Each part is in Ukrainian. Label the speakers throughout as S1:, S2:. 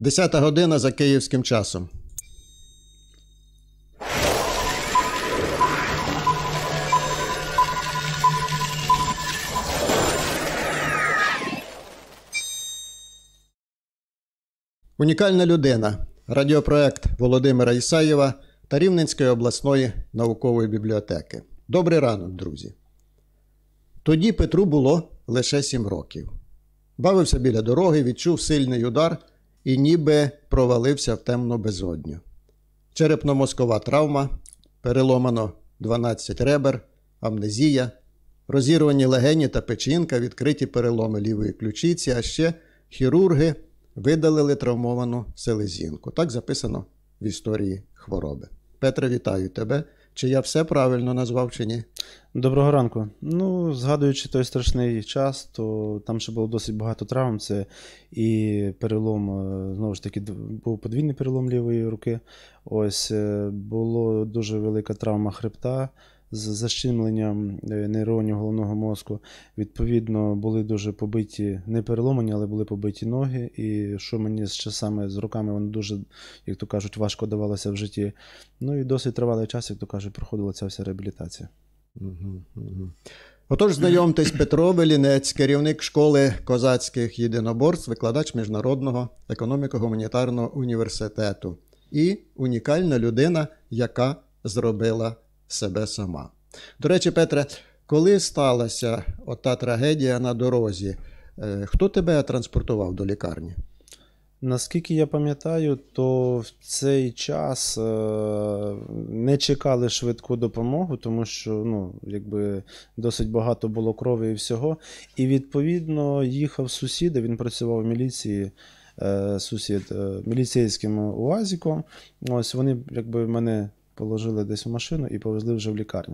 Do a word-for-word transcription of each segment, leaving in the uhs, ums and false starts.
S1: Десята година за київським часом. Унікальна людина. Радіопроект Володимира Ісаєва та Рівненської обласної наукової бібліотеки. Добрий ранок, друзі. Тоді Петру було лише сім років. Бавився біля дороги, відчув сильний удар і ніби провалився в темну безодню. Черепно-мозкова травма, переломано дванадцять ребер, амнезія, розірвані легені та печінка, відкриті переломи лівої ключиці, а ще хірурги видалили травмовану селезінку. Так записано в історії хвороби. Петре, вітаю тебе. Чи я все правильно назвав, чи ні?
S2: Доброго ранку. Ну, згадуючи той страшний час, то там ще було досить багато травм. Це і перелом, знову ж таки, був подвійний перелом лівої руки. Ось, була дуже велика травма хребта з защемленням нейронів головного мозку. Відповідно, були дуже побиті, не переломані, але були побиті ноги. І що мені з часами, з роками, воно дуже, як то кажуть, важко давалося в житті. Ну і досить тривалий час, як то кажуть, проходила ця вся реабілітація.
S1: Угу, угу. Отож, знайомтесь, Петро Велінець, керівник школи козацьких єдиноборств, викладач Міжнародного економіко-гуманітарного університету. І унікальна людина, яка зробила себе сама. До речі, Петре, коли сталася ота трагедія на дорозі, хто тебе транспортував до лікарні?
S2: Наскільки я пам'ятаю, то в цей час не чекали швидку допомогу, тому що, ну, якби досить багато було крові і всього. І, відповідно, їхав сусід, він працював в міліції, сусід, міліцейським УАЗиком. Ось вони, якби, мене положили десь в машину і повезли вже в лікарню.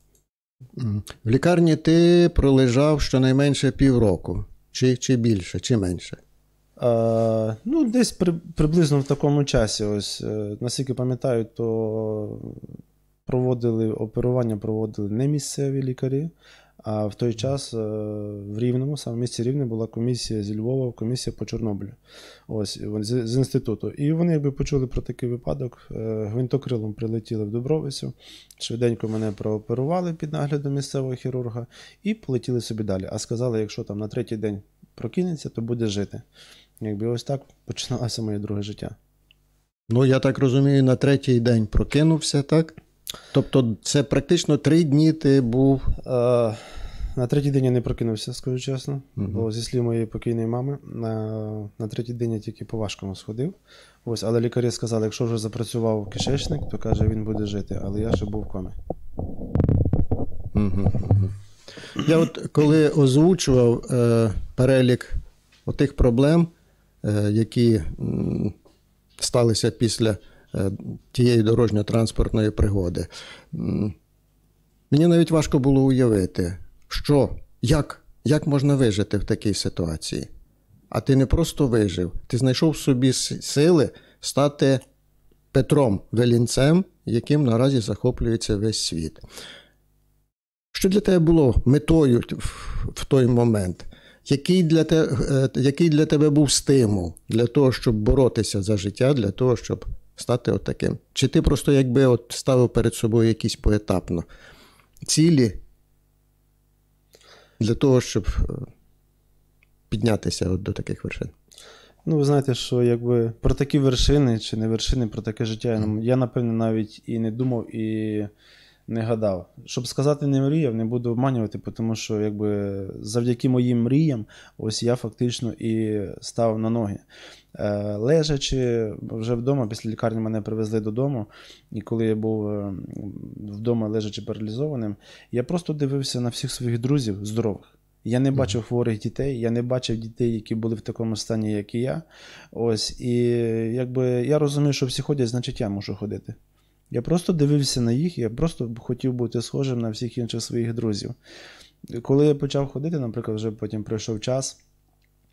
S1: В лікарні ти пролежав щонайменше півроку. Чи, чи більше, чи менше?
S2: А, ну, десь при, приблизно в такому часі. Ось, наскільки пам'ятаю, то проводили оперування, проводили не місцеві лікарі, а в той час в Рівному, саме в місті Рівне, була комісія зі Львова, комісія по Чорнобилю, ось, з, з інституту. І вони, якби, почули про такий випадок, гвинтокрилом прилетіли в Дубровицю, швиденько мене прооперували під наглядом місцевого хірурга і полетіли собі далі. А сказали, якщо там на третій день прокинеться, то буде жити. Якби ось так починалося моє друге життя.
S1: Ну, я так розумію, на третій день прокинувся, так? Тобто це практично три дні ти був...
S2: А, на третій день я не прокинувся, скажу чесно.
S1: Угу.
S2: Бо зі слів моєї покійної мами, на, на третій день я тільки по-важкому сходив. Ось, але лікарі сказали, якщо вже запрацював кишечник, то, каже, він буде жити. Але я ще був в комі.
S1: Угу, угу. Я от коли озвучував е, перелік отих проблем, е, які м, сталися після е, тієї дорожньо-транспортної пригоди, м, мені навіть важко було уявити, що, як, як можна вижити в такій ситуації. А ти не просто вижив, ти знайшов в собі сили стати Петром Велінцем, яким наразі захоплюється весь світ. Що для тебе було метою в той момент? Який для тебе, який для тебе був стимул для того, щоб боротися за життя, для того, щоб стати отаким? Чи ти просто якби от ставив перед собою якісь поетапно цілі для того, щоб піднятися от до таких вершин?
S2: Ну, ви знаєте, що якби про такі вершини чи не вершини, про таке життя, я, напевно, навіть і не думав, і не гадав. Щоб сказати, не мріяв, не буду обманювати, тому що, якби, завдяки моїм мріям, ось я фактично і став на ноги. Е, лежачи вже вдома, після лікарні мене привезли додому, і коли я був вдома, лежачи паралізованим, я просто дивився на всіх своїх друзів здорових. Я не бачив хворих дітей, я не бачив дітей, які були в такому стані, як і я. Ось, і якби я розумів, що всі ходять, значить я мушу ходити. Я просто дивився на їх, я просто хотів бути схожим на всіх інших своїх друзів. Коли я почав ходити, наприклад, вже потім пройшов час,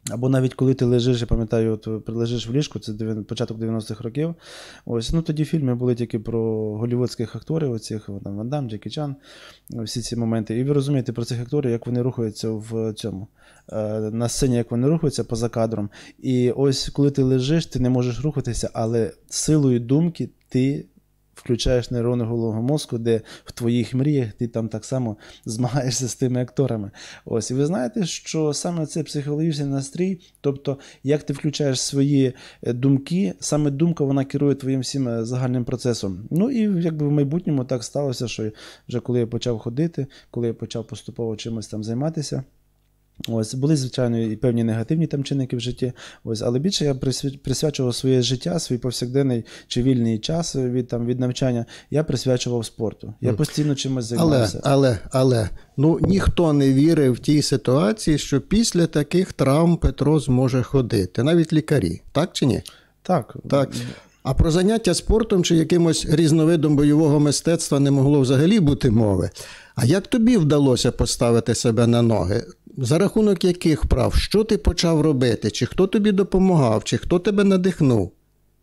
S2: Або навіть коли ти лежиш, я пам'ятаю, от лежиш в ліжку, це початок дев'яностих років, ось, ну тоді фільми були тільки про голлівудських акторів, оцих, там, Ван Дам, Джекі Чан, всі ці моменти. І ви розумієте про цих акторів, як вони рухаються в цьому, на сцені, як вони рухаються поза кадром. І ось коли ти лежиш, ти не можеш рухатися, але силою думки ти включаєш нейрони головного мозку, де в твоїх мріях ти там так само змагаєшся з тими акторами. Ось, і ви знаєте, що саме цей психологічний настрій, тобто, як ти включаєш свої думки, саме думка, вона керує твоїм всім загальним процесом. Ну і якби в майбутньому так сталося, що вже коли я почав ходити, коли я почав поступово чимось там займатися, ось, були, звичайно, і певні негативні там чинники в житті, ось, але більше я присвячував своє життя, свій повсякденний чи вільний час від, там, від навчання, я присвячував спорту. Я постійно чимось займався.
S1: Але, але, але, ну, ніхто не вірив в тій ситуації, що після таких травм Петро зможе ходити, навіть лікарі, так чи ні?
S2: Так.
S1: Так. А про заняття спортом чи якимось різновидом бойового мистецтва не могло взагалі бути мови. А як тобі вдалося поставити себе на ноги? За рахунок яких прав? Що ти почав робити? Чи хто тобі допомагав? Чи хто тебе надихнув?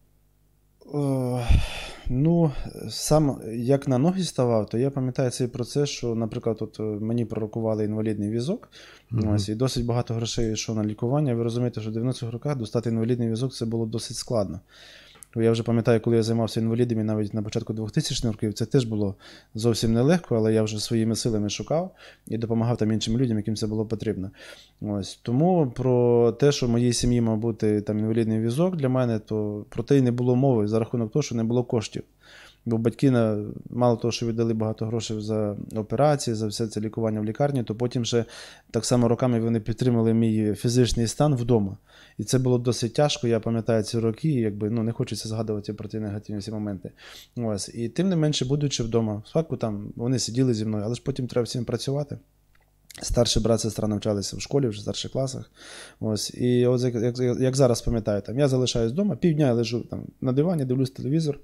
S2: О, ну, сам як на ноги ставав, то я пам'ятаю цей процес, що, наприклад, от мені пророкували інвалідний візок, mm-hmm. ось, і досить багато грошей йшло на лікування. Ви розумієте, що в дев'яностих роках достати інвалідний візок це було досить складно. Я вже пам'ятаю, коли я займався інвалідами навіть на початку двохтисячних років, це теж було зовсім нелегко, але я вже своїми силами шукав і допомагав там іншим людям, яким це було потрібно. Ось. Тому про те, що в моїй сім'ї мав бути там інвалідний візок для мене, то про те й не було мови за рахунок того, що не було коштів. Бо батьки, мало того, що віддали багато грошей за операції, за все це лікування в лікарні, то потім ще так само роками вони підтримали мій фізичний стан вдома. І це було досить тяжко, я пам'ятаю ці роки, якби, ну, не хочеться згадувати про ті негативні всі моменти. Ось. І тим не менше, будучи вдома, спочатку там вони сиділи зі мною, але ж потім треба всім працювати. Старший брат, сестра навчалися в школі, вже в старших класах. Ось. І от як, як, як зараз пам'ятаю, там, я залишаюсь вдома, півдня я лежу там, на дивані, дивлюсь телевізор.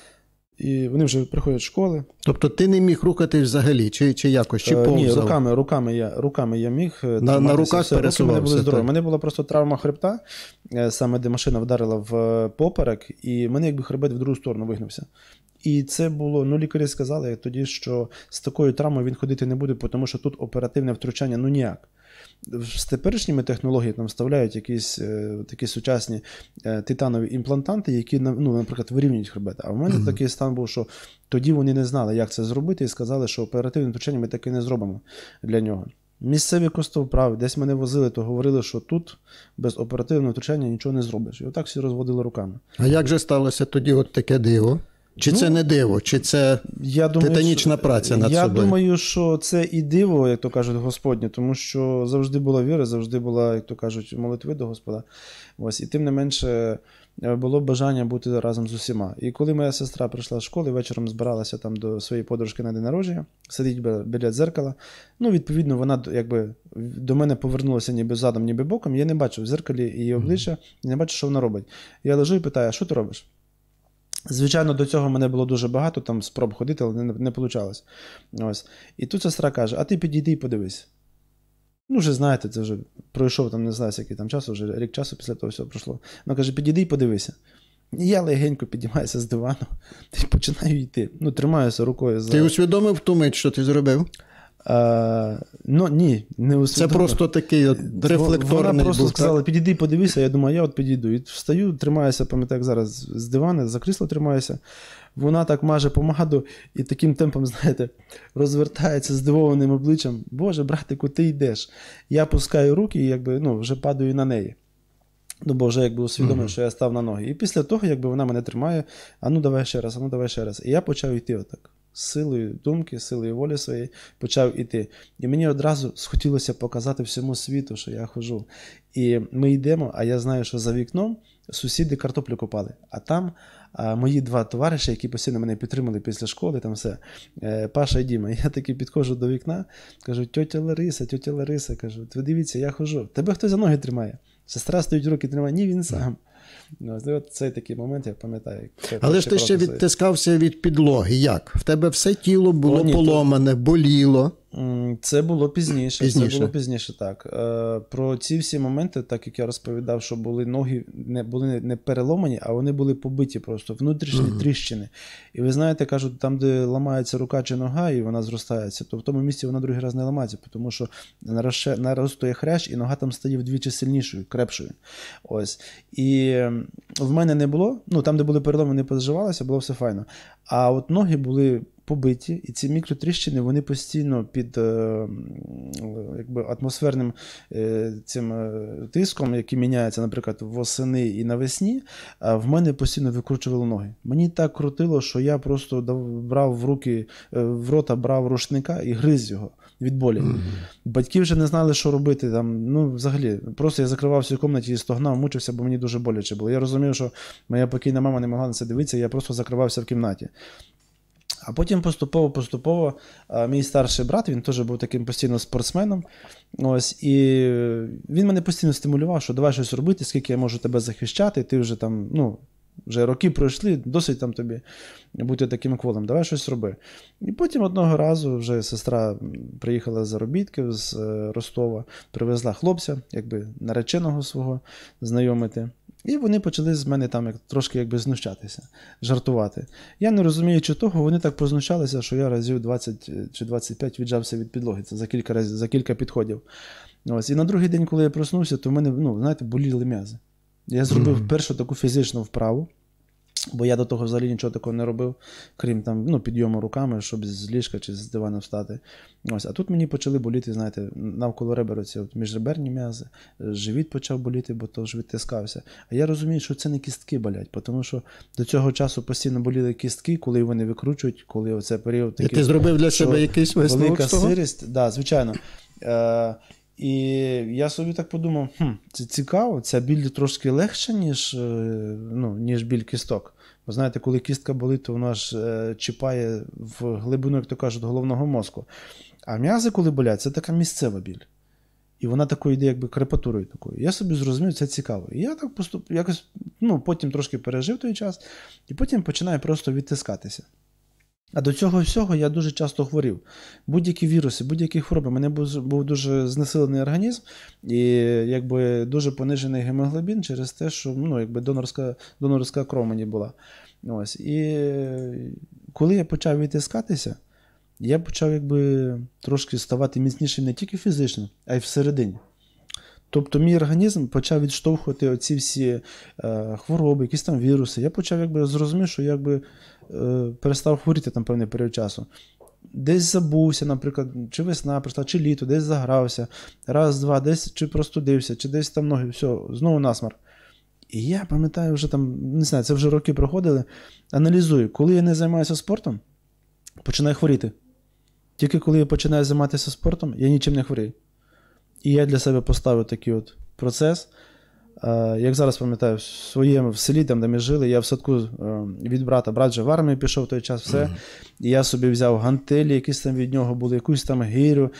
S2: І вони вже приходять з школи.
S1: Тобто ти не міг рухатись взагалі, чи, чи якось, чи повзав?
S2: Ні, руками, руками, я, руками я міг.
S1: На, на руках пересувався?
S2: Руки мене були здорові. У мене була просто травма хребта, саме де машина вдарила в поперек, і мене якби хребет в другу сторону вигнувся. І це було, ну лікарі сказали тоді, що з такою травмою він ходити не буде, тому що тут оперативне втручання, ну ніяк. З теперішніми технологіями там вставляють якісь е, такі сучасні е, титанові імплантанти, які, ну, наприклад, вирівнюють хребет. А в мене mm-hmm. такий стан був, що тоді вони не знали, як це зробити, і сказали, що оперативне втручання ми таки не зробимо для нього. Місцеві костоправи, десь мене возили, то говорили, що тут без оперативного втручання нічого не зробиш. І отак всі розводили руками.
S1: А як же сталося тоді от таке диво? Чи ну, це не диво, чи це я думаю, титанічна що, праця над
S2: я
S1: собою?
S2: Я думаю, що це і диво, як то кажуть, Господнє, тому що завжди була віра, завжди була, як то кажуть, молитви до Господа. Ось, і тим не менше було бажання бути разом з усіма. І коли моя сестра прийшла з школи, вечором збиралася там до своєї подружки на день народження, сидить біля дзеркала, ну, відповідно, вона якби до мене повернулася ніби задом, ніби боком, я не бачив в дзеркалі її обличчя, і не бачив, що вона робить. Я лежу і питаю, а що ти робиш? Звичайно, до цього мене було дуже багато, там спроб ходити, але не, не вийшло. Ось. І тут сестра каже, а ти підійди і подивись. Ну, вже знаєте, це вже пройшов, там не знаю, скільки там часу, вже рік часу після того всього пройшло. Вона каже, підійди і подивися. І я легенько піднімаюся з дивану і починаю йти. Ну, тримаюся рукою за...
S1: Ти усвідомив ту мить, що ти зробив?
S2: А, ну, ні, не усвідомив.
S1: Це просто такий от рефлекторний
S2: Вона просто
S1: був,
S2: сказала,
S1: так?
S2: підійди, подивися, я думаю, я от підійду. І встаю, тримаюся, пам'ятаю, як зараз з дивана, за крісло тримаюся. Вона так маже помаду і таким темпом, знаєте, розвертається здивованим обличчям. Боже, братику, ти йдеш. Я пускаю руки і якби, ну, вже падаю на неї. Ну, бо вже якби усвідомив, mm-hmm. що я став на ноги. І після того, якби вона мене тримає, а ну давай ще раз, а ну давай ще раз. І я почав йти отак. З силою думки, силою волі своєї почав іти. І мені одразу схотілося показати всьому світу, що я ходжу. І ми йдемо, а я знаю, що за вікном сусіди картоплю копали. А там а, мої два товариші, які постійно мене підтримали після школи, там все, е, Паша і Діма. Я таки підходжу до вікна, кажу, тьотя Лариса, тьотя Лариса, кажу, ви дивіться, я ходжу. Тебе хтось за ноги тримає? Сестра стоїть, руки тримає, ні, він сам. Ну, от цей такий момент, я пам'ятаю.
S1: Але ж ти ще відтискався від підлоги. Як? В тебе все тіло було О, ні, поломане, то... боліло.
S2: Це було пізніше,
S1: пізніше.
S2: Це було пізніше, так. Про ці всі моменти, так як я розповідав, що були ноги, не були не переломані, а вони були побиті просто, внутрішні mm-hmm. тріщини. І ви знаєте, кажуть, там, де ламається рука чи нога, і вона зростається, то в тому місці вона другий раз не ламається, тому що наростає хрящ, і нога там стає вдвічі сильнішою, крепшою. Ось. І в мене не було, ну там, де були переломи, не позаживалося, було все файно. А от ноги були побиті, і ці мікротріщини, вони постійно під е, якби, атмосферним е, цим е, тиском, який міняється, наприклад, восени і навесні, а в мене постійно викручували ноги. Мені так крутило, що я просто брав в руки, е, в рота брав рушника і гриз його від болі. Mm-hmm. Батьки вже не знали, що робити. Там, ну, взагалі, просто я закривався в кімнаті і стогнав, мучився, бо мені дуже боляче було. Я розумів, що моя покійна мама не могла на це дивитися, я просто закривався в кімнаті. А потім поступово-поступово мій старший брат, він теж був таким постійно спортсменом, ось, і він мене постійно стимулював, що давай щось робити, скільки я можу тебе захищати, ти вже там, ну, вже роки пройшли, досить там тобі бути таким кволим, давай щось роби. І потім одного разу вже сестра приїхала з заробітків з Ростова, привезла хлопця, якби нареченого свого знайомити. І вони почали з мене там як, трошки якби знущатися, жартувати. Я не розуміючи того, вони так познущалися, що я разів двадцять чи двадцять п'ять віджався від підлоги. Це за кілька разів, за кілька підходів. Ось. І на другий день, коли я проснувся, то в мене, ну, знаєте, боліли м'язи. Я зробив mm-hmm. першу таку фізичну вправу, бо я до того взагалі нічого такого не робив, крім там, ну, підйому руками, щоб з ліжка чи з дивана встати. Ось. А тут мені почали боліти, знаєте, навколо ребер оці от міжреберні м'язи, живіт почав боліти, бо то живіт тискався. А я розумію, що це не кістки болять, тому що до цього часу постійно боліли кістки, коли вони викручують, коли оце період такий.
S1: І ти зробив для себе якийсь висновок?
S2: Велика сирість, так, да, звичайно. Е- І я собі так подумав, хм, це цікаво, ця біль трошки легша, ніж, ну, ніж біль кісток. Бо знаєте, коли кістка болить, то вона ж е, чіпає в глибину, як то кажуть, головного мозку. А м'язи, коли болять, це така місцева біль. І вона такою йде, якби крепатурою такою. Я собі зрозумів, це цікаво. І я так поступ, якось, ну, потім трошки пережив той час, і потім починаю просто відтискатися. А до цього всього я дуже часто хворів. Будь-які віруси, будь-які хвороби. У мене був, був дуже знесилений організм і якби дуже понижений гемоглобін через те, що, ну, якби донорська, донорська кров мені була. Ось. І коли я почав відтискатися, я почав якби трошки ставати міцнішим не тільки фізично, а й всередині. Тобто мій організм почав відштовхувати оці всі е, хвороби, якісь там віруси. Я почав якби зрозумів, що якби е, перестав хворіти там певний період часу. Десь забувся, наприклад, чи весна прийшла, чи літо, десь загрався, раз, два, десь чи простудився, чи десь там ноги, все, знову насморк. І я пам'ятаю, вже там, не знаю, це вже роки проходили, аналізую, коли я не займаюся спортом, починаю хворіти. Тільки коли я починаю займатися спортом, я нічим не хворію. І я для себе поставив такий от процес. Як зараз пам'ятаю, в своєму в селі, там, де ми жили, я в садку від брата, брат же в армію пішов в той час, все. Mm-hmm. І я собі взяв гантелі, якісь там від нього були, якусь там гирю,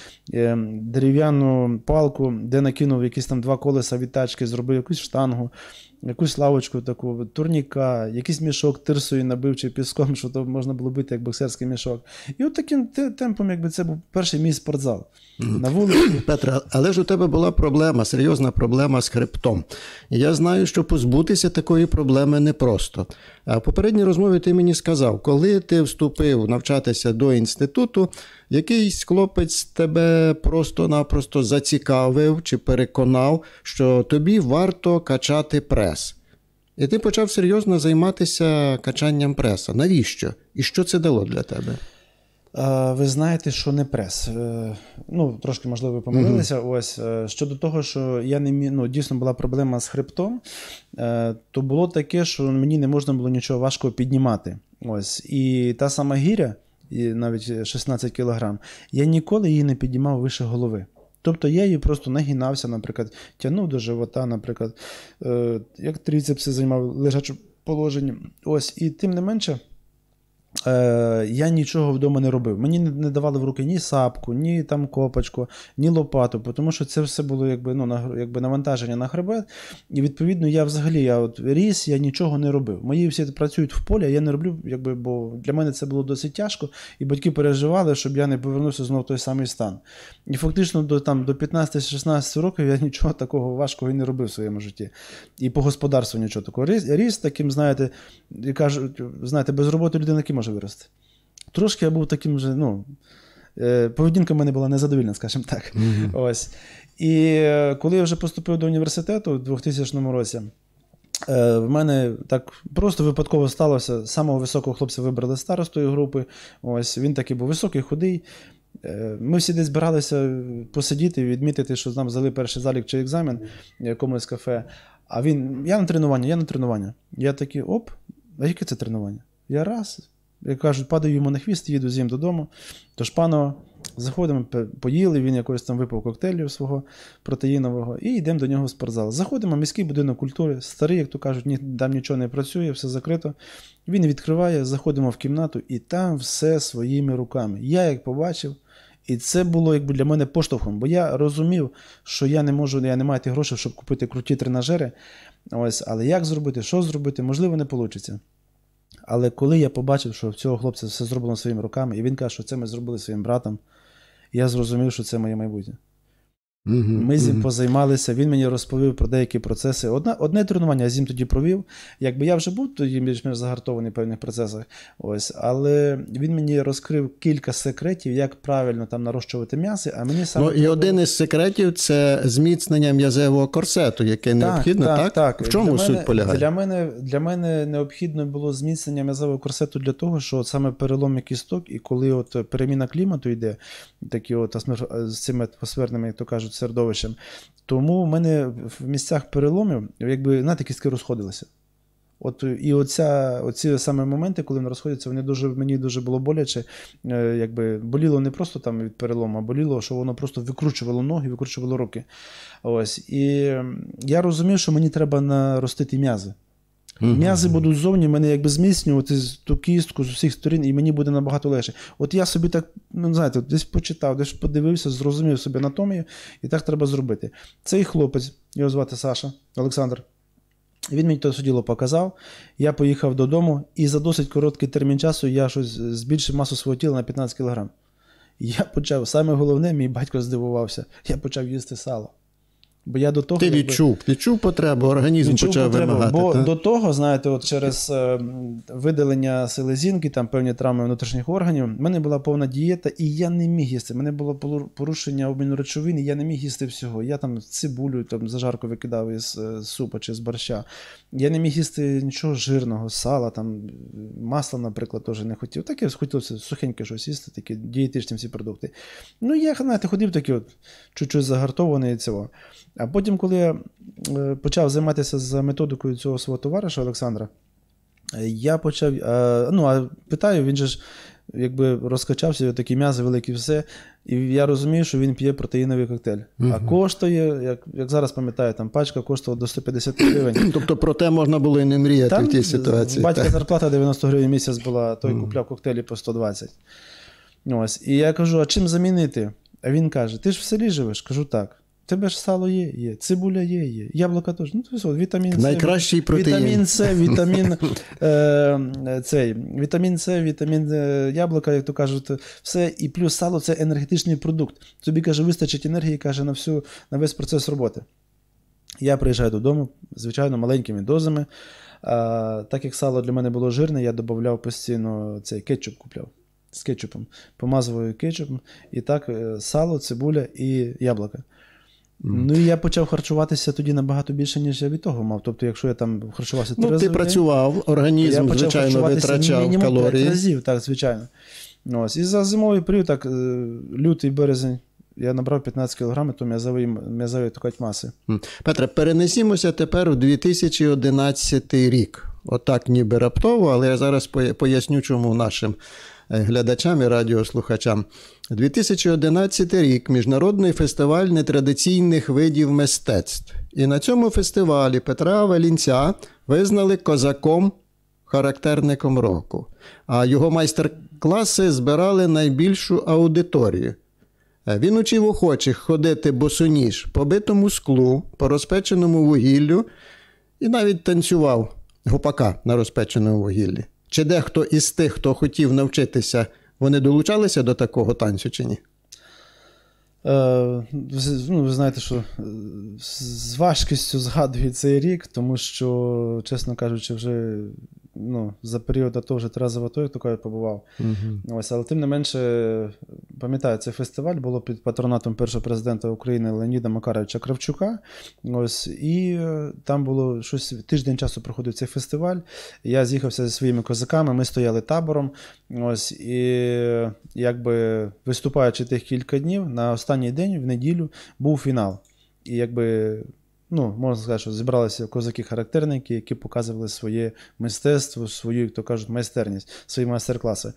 S2: дерев'яну палку, де накинув якісь там два колеса від тачки, зробив якусь штангу, якусь лавочку таку, турніка, якийсь мішок тирсою набив чи піском, що то можна було бити як боксерський мішок. І от таким темпом, якби це був перший мій спортзал. Mm. На вулиці.
S1: Петре, але ж у тебе була проблема, серйозна проблема з хребтом. І я знаю, що позбутися такої проблеми непросто. А в попередній розмові ти мені сказав, коли ти вступив навчатися до інституту, якийсь хлопець тебе просто-напросто зацікавив чи переконав, що тобі варто качати прес. І ти почав серйозно займатися качанням преса. Навіщо? І що це дало для тебе?
S2: Ви знаєте, що не прес. Ну, трошки, можливо, ви помилилися. Mm-hmm. Ось, щодо того, що я не міг, ну, дійсно була проблема з хребтом, то було таке, що мені не можна було нічого важкого піднімати. Ось. І та сама гіря, і навіть шістнадцять кілограм, я ніколи її не піднімав вище голови. Тобто я її просто нагинався, наприклад, тягнув до живота, наприклад, як трицепси займав лежаче положення. Ось, і тим не менше, е, я нічого вдома не робив. Мені не давали в руки ні сапку, ні там копачку, ні лопату, тому що це все було якби, ну, на, якби навантаження на хребет. І відповідно я взагалі я от ріс, я нічого не робив. Мої всі працюють в полі, а я не роблю, якби, бо для мене це було досить тяжко, і батьки переживали, щоб я не повернувся знову в той самий стан. І фактично до, там, до п'ятнадцяти-шістнадцяти років я нічого такого важкого і не робив в своєму житті. І по господарству нічого такого. Ріс, ріс таким, знаєте, і кажуть, знаєте, без роботи людина який може вирости. Трошки я був таким же, ну, поведінка в мене була незадовільна, скажімо так. Mm-hmm. Ось. І коли я вже поступив до університету у двохтисячному році, в мене так просто випадково сталося, самого високого хлопця вибрали старостою групи, ось, він такий був високий, худий. Ми всі десь збиралися посидіти, відмітити, що нам взяли перший залік чи екзамен в якомусь кафе, а він, я на тренування, я на тренування. Я такий, оп, а яке це тренування? Я раз, як кажуть, падаю йому на хвіст, їду з ним додому, до Шпанова, заходимо, поїли, він якось там випив коктейлів свого протеїнового, і йдемо до нього в спортзал. Заходимо, міський будинок культури, старий, як то кажуть, ні, там нічого не працює, все закрито. Він відкриває, заходимо в кімнату, і там все своїми руками. Я як побачив, і це було якби для мене поштовхом, бо я розумів, що я не можу, я не маю тих грошей, щоб купити круті тренажери, ось, але як зробити, що зробити, можливо, не вийде. Але коли я побачив, що в цього хлопця все зроблено своїми руками, і він каже, що це ми зробили своїм братом, я зрозумів, що це моє майбутнє. Mm-hmm. Ми з ним mm-hmm. позаймалися, він мені розповів про деякі процеси. Одне, одне тренування я з ним тоді провів, якби я вже був тоді більш-менш загартований в певних процесах, ось, але він мені розкрив кілька секретів, як правильно там нарощувати м'язи, а мені саме...
S1: Ну, і один із секретів – це зміцнення м'язевого корсету, яке так, необхідно, так?
S2: Так, так.
S1: В чому
S2: для
S1: суть
S2: мене,
S1: полягає?
S2: Для мене, для мене необхідно було зміцнення м'язевого корсету для того, що саме переломи кісток, і коли от переміна клімату йде, такі от з цими атмосферними, як то кажуть, середовищем. Тому в мене в місцях переломів, якби, знаєте, кістки розходилися. От, і оця, оці саме моменти, коли вони розходяться, вони дуже, мені дуже було боляче. Якби, боліло не просто там від перелому, а боліло, що воно просто викручувало ноги, викручувало руки. Ось. І я розумів, що мені треба наростити м'язи. М'язи будуть ззовні, мене якби зміцнювати ту кістку з усіх сторін, і мені буде набагато легше. От я собі так, ну, знаєте, десь почитав, десь подивився, зрозумів собі анатомію, і так треба зробити. Цей хлопець, його звати Саша, Олександр, він мені то діло показав, я поїхав додому, і за досить короткий термін часу я щось збільшив масу свого тіла на п'ятнадцять кілограм. І я почав, саме головне, мій батько здивувався, я почав їсти сало. Бо я до того,
S1: Ти відчув, якби, відчув потребу, організм
S2: відчув
S1: почав
S2: потребу,
S1: вимагати.
S2: Бо
S1: та?
S2: до того, знаєте, от через е, видалення селезінки, там певні травми внутрішніх органів, в мене була повна дієта, і я не міг їсти. У мене було порушення обміну речовин, і я не міг їсти всього. Я там цибулю, там зажарку викидав із е, супа чи з борща. Я не міг їсти нічого жирного, сала, там, масла, наприклад, теж не хотів. Таке хотілося сухеньке щось їсти, такі дієтичні всі продукти. Ну, я, знаєте, ходив такий от, чуть-чуть загартований і цього. А потім, коли я почав займатися за методикою цього свого товариша Олександра, я почав, ну, а питаю, він же ж якби розкачався, такі м'язи великі, все, і я розумію, що він п'є протеїновий коктейль. Uh-huh. А коштує, як, як зараз пам'ятаю, там пачка коштувала до сто п'ятдесят гривень.
S1: Тобто про те можна було і не мріяти там в тій ситуації.
S2: Батька так. Зарплата дев'яносто гривень місяць була, той uh-huh. купляв коктейлі по сто двадцять. Ось. І я кажу, а чим замінити? А він каже, ти ж в селі живеш? Кажу, так. Тебе ж сало є, є, цибуля є, є, яблука теж. Ну, то вітамін С.
S1: Найкращий протеїн.
S2: Вітамін С, вітамін, е, цей, вітамін С, вітамін е, яблука, як то кажуть, все. І плюс сало – це енергетичний продукт. Тобі, каже, вистачить енергії, каже, на, всю, на весь процес роботи. Я приїжджаю додому, звичайно, маленькими дозами. А, так як сало для мене було жирне, я додавав постійно цей кетчуп купляв. З кетчупом. Помазував кетчупом. І так сало, цибуля і яблука. Mm. Ну і я почав харчуватися тоді набагато більше, ніж я від того мав. Тобто, якщо я там харчувався три
S1: ну,
S2: рази.
S1: Ну, ти працював, організм, звичайно, витрачав
S2: мінімум
S1: калорії.
S2: п'ять разів, так, звичайно. Ось. І за зимовий період, так, лютий, березень, я набрав п'ятнадцять кілограмів, то м'язової, м'язової такої маси.
S1: Петре, перенесімося тепер у дві тисячі одинадцятий рік. Отак ніби раптово, але я зараз поясню, чому нашим глядачам і радіослухачам. дві тисячі одинадцятий рік – Міжнародний фестиваль нетрадиційних видів мистецтв. І на цьому фестивалі Петра Волинця визнали козаком характерником року, а його майстер-класи збирали найбільшу аудиторію. Він учив охочих ходити босоніж по битому склу, по розпеченому вугіллю і навіть танцював гопака на розпеченому вугіллі. Чи дехто із тих, хто хотів навчитися, вони долучалися до такого танцю чи ні?
S2: Е, ну, ви знаєте, що з важкістю згадую цей рік, тому що, чесно кажучи, вже ну, за період АТО вже три рази в АТО, як такою побував. Угу. Ось, але тим не менше, пам'ятаю, цей фестиваль було під патронатом першого президента України Леоніда Макаровича Кравчука. Ось, і там було щось, тиждень часу проходив цей фестиваль. Я з'їхався зі своїми козаками, ми стояли табором. Ось, і якби виступаючи тих кілька днів, на останній день, в неділю, був фінал. І якби, ну, можна сказати, що зібралися козаки-характерники, які показували своє мистецтво, свою, як то кажуть, майстерність, свої майстер-класи.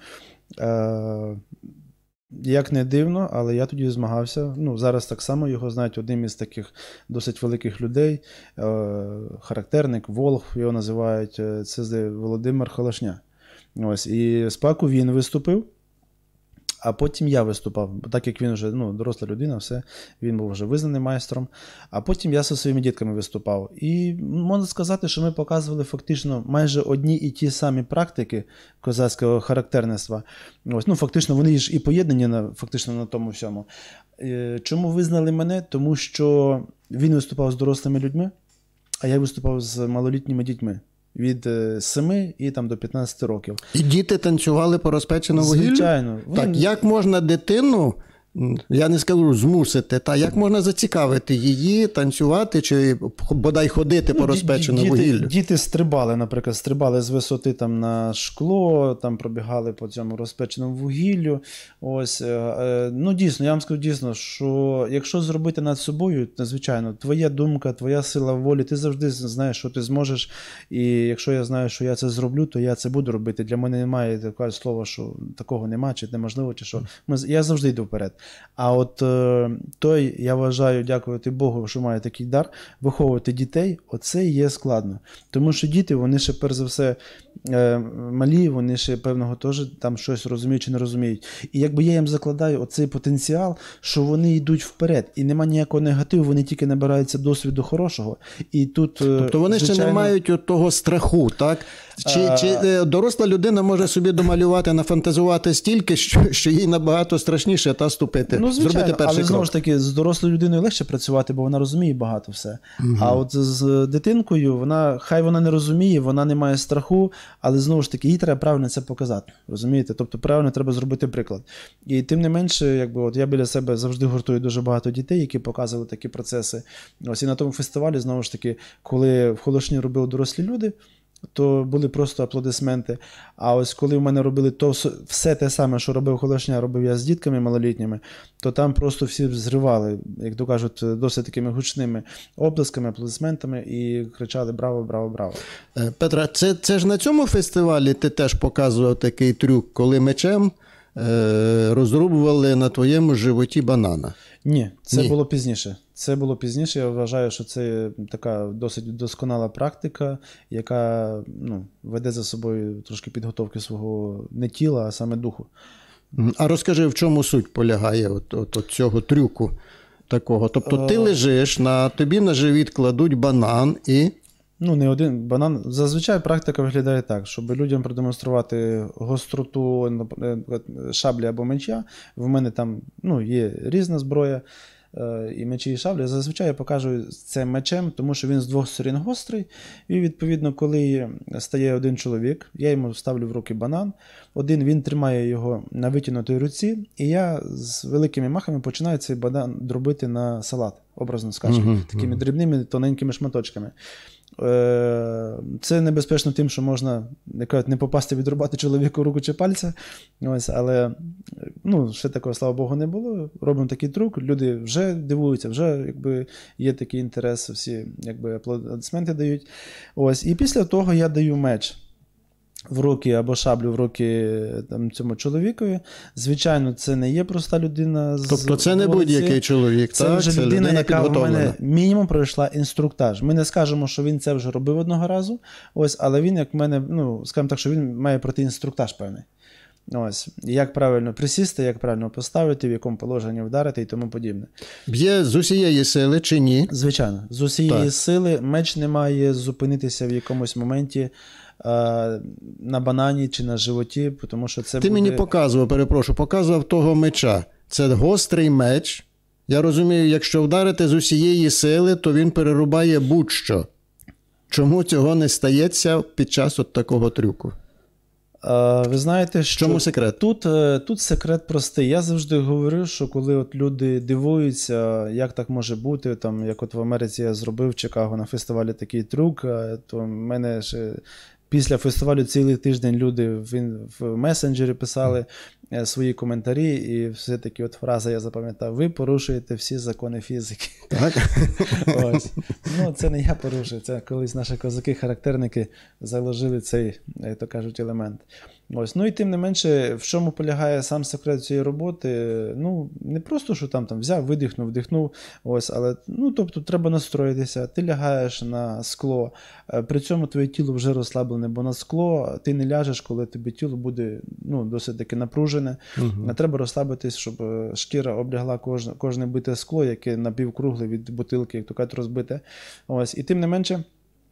S2: Е- Як не дивно, але я тоді змагався. Ну, зараз так само його знають одним із таких досить великих людей. Е- характерник, Волх його називають, це Володимир Холошня. Ось, і спаку він виступив, а потім я виступав. Так як він вже ну, доросла людина, все, він був вже визнаний майстром. А потім я зі своїми дітками виступав. І можна сказати, що ми показували фактично майже одні і ті самі практики козацького характерництва. Ось, ну, фактично вони ж і поєднані на, фактично на тому всьому. Чому визнали мене? Тому що він виступав з дорослими людьми, а я виступав з малолітніми дітьми. Від семи і там до п'ятнадцяти років.
S1: І діти танцювали по розпеченому вугіллю?
S2: Звичайно.
S1: Так, він... як можна дитину, я не скажу змусити, та як можна зацікавити її танцювати чи бодай ходити ну, по розпеченому вугіллю?
S2: Діти, діти стрибали, наприклад, стрибали з висоти там на шкло, там пробігали по цьому розпеченому вугіллю. Ось, ну дійсно, я вам скажу дійсно, що якщо зробити над собою, звичайно, твоя думка, твоя сила волі, ти завжди знаєш, що ти зможеш. І якщо я знаю, що я це зроблю, то я це буду робити. Для мене немає такого слова, що такого нема, чи неможливо, чи що. Ми, я завжди йду вперед. А от е, той, я вважаю, дякувати Богу, що має такий дар, виховувати дітей, оце є складно. Тому що діти, вони ще, перш за все, е, малі, вони ще, певного, теж там щось розуміють чи не розуміють. І якби я їм закладаю оцей потенціал, що вони йдуть вперед, і нема ніякого негативу, вони тільки набираються досвіду хорошого. І тут, е,
S1: тобто вони звичайно... ще не мають от того страху, так? Чи, а... чи доросла людина може собі домалювати, нафантазувати стільки, що, що їй набагато страшніше та ступити,
S2: ну, звичайно,
S1: зробити перший
S2: але
S1: крок?
S2: Знову ж таки, з дорослою людиною легше працювати, бо вона розуміє багато все. Угу. А от з дитинкою, вона, хай вона не розуміє, вона не має страху, але знову ж таки, їй треба правильно це показати. Розумієте? Тобто правильно треба зробити приклад. І тим не менше, якби, от я біля себе завжди гуртую дуже багато дітей, які показували такі процеси. Ось і на тому фестивалі, знову ж таки, коли в Холошні робили дорослі люди, то були просто аплодисменти. А ось коли в мене робили то все те саме, що робив Холошня, робив я з дітками малолітніми, то там просто всі зривали, як то кажуть, досить такими гучними оплесками, аплодисментами і кричали «Браво, браво, браво».
S1: Петра, це, це ж на цьому фестивалі ти теж показував такий трюк, коли мечем е, розрубували на твоєму животі банана?
S2: Ні, це
S1: Ні.
S2: було пізніше. Це було пізніше, я вважаю, що це така досить досконала практика, яка ну, веде за собою трошки підготовки свого не тіла, а саме духу.
S1: А розкажи, в чому суть полягає от, от, от цього трюку такого? Тобто ти лежиш, на тобі на живіт кладуть банан і...
S2: Ну, не один банан. Зазвичай практика виглядає так, щоб людям продемонструвати гостроту шаблі або меча. В мене там ну, є різна зброя, і мечі, і шаблі. Зазвичай я покажу це мечем, тому що він з двох сторін гострий. І, відповідно, коли стає один чоловік, я йому ставлю в руки банан. Один, він тримає його на витягнутій руці, і я з великими махами починаю цей банан дробити на салат, образно скажемо, uh-huh, такими uh-huh. дрібними, тоненькими шматочками. Це небезпечно тим, що можна не попасти, відрубати чоловіку руку чи пальця. Ось, але ну, ще такого, слава Богу, не було. Робимо такий трюк, люди вже дивуються, вже якби, є такий інтерес, всі якби, аплодисменти дають. Ось, і після того я даю меч. в руки або шаблю в руки там, цьому чоловікові. Звичайно, це не є проста людина. З
S1: тобто це не
S2: вулиці.
S1: будь-який чоловік,
S2: це
S1: так?
S2: вже
S1: Це
S2: людина,
S1: людина
S2: яка в
S1: підготовлена.
S2: мене мінімум пройшла інструктаж. Ми не скажемо, що він це вже робив одного разу, ось, але він, як в мене, ну, скажімо так, що він має пройти інструктаж певний. Ось, як правильно присісти, як правильно поставити, в якому положенні вдарити і тому подібне.
S1: Б'є з усієї сили чи ні?
S2: Звичайно, з усієї
S1: Так.
S2: сили меч не має зупинитися в якомусь моменті е, на банані чи на животі, тому що це
S1: Ти
S2: буде...
S1: мені показував, перепрошую, показував того меча. Це гострий меч. Я розумію, якщо вдарити з усієї сили, то він перерубає будь-що. Чому цього не стається під час от такого трюку?
S2: Ви знаєте, що
S1: чому секрет?
S2: Тут, тут секрет простий. Я завжди говорю, що коли от люди дивуються, як так може бути, там, як от в Америці я зробив в Чикаго на фестивалі такий трюк, то в мене ще після фестивалю цілий тиждень люди в, в месенджері писали свої коментарі, і все-таки от фраза я запам'ятав: ви порушуєте всі закони фізики.
S1: Так?
S2: Ось. Ну, це не я порушив, це колись наші козаки-характерники заложили цей, як то кажуть, елемент. Ось. Ну і тим не менше, в чому полягає сам секрет цієї роботи? Ну, не просто, що там, там взяв, видихнув, вдихнув, ось, але, ну, тобто, треба настроїтися, ти лягаєш на скло, при цьому твоє тіло вже розслаблене, бо на скло ти не ляжеш, коли тобі тіло буде, ну, досить таки напружене. Угу. Треба розслабитись, щоб шкіра облягла кожне, кожне бите скло, яке напівкругле від бутилки, як то кажуть, розбите. Ось. І тим не менше,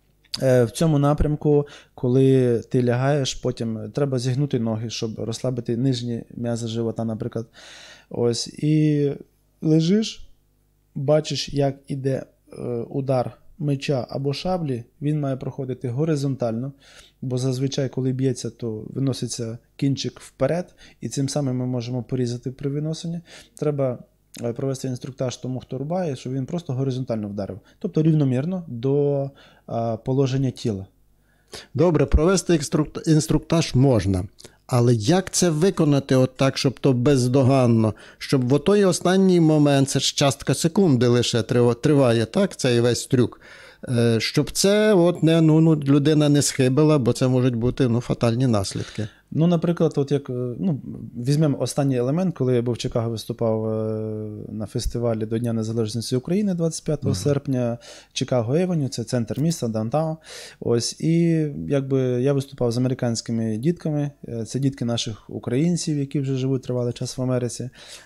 S2: в цьому напрямку, коли ти лягаєш, потім треба зігнути ноги, щоб розслабити нижні м'язи живота, наприклад. Ось. І лежиш, бачиш, як іде удар меча або шаблі, він має проходити горизонтально, бо зазвичай, коли б'ється, то виноситься кінчик вперед, і цим самим ми можемо порізати при виносенні. Треба провести інструктаж тому, хто рубає, щоб він просто горизонтально вдарив. Тобто рівномірно до а, положення тіла.
S1: Добре, провести інструктаж можна. Але як це виконати от так, щоб то бездоганно? Щоб в той останній момент, це ж частка секунди лише триває, так, цей весь трюк. Щоб це от не, ну, ну, людина не схибила, бо це можуть бути, ну, фатальні наслідки.
S2: Ну, наприклад, от як, ну, візьмемо останній елемент, коли я був в Чикаго, виступав на фестивалі до Дня Незалежності України двадцять п'ятого uh-huh. серпня, Чикаго Евеню, це центр міста, даунтаун. Ось, і якби я виступав з американськими дітками, це дітки наших українців, які вже живуть тривалий час в Америці.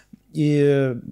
S2: І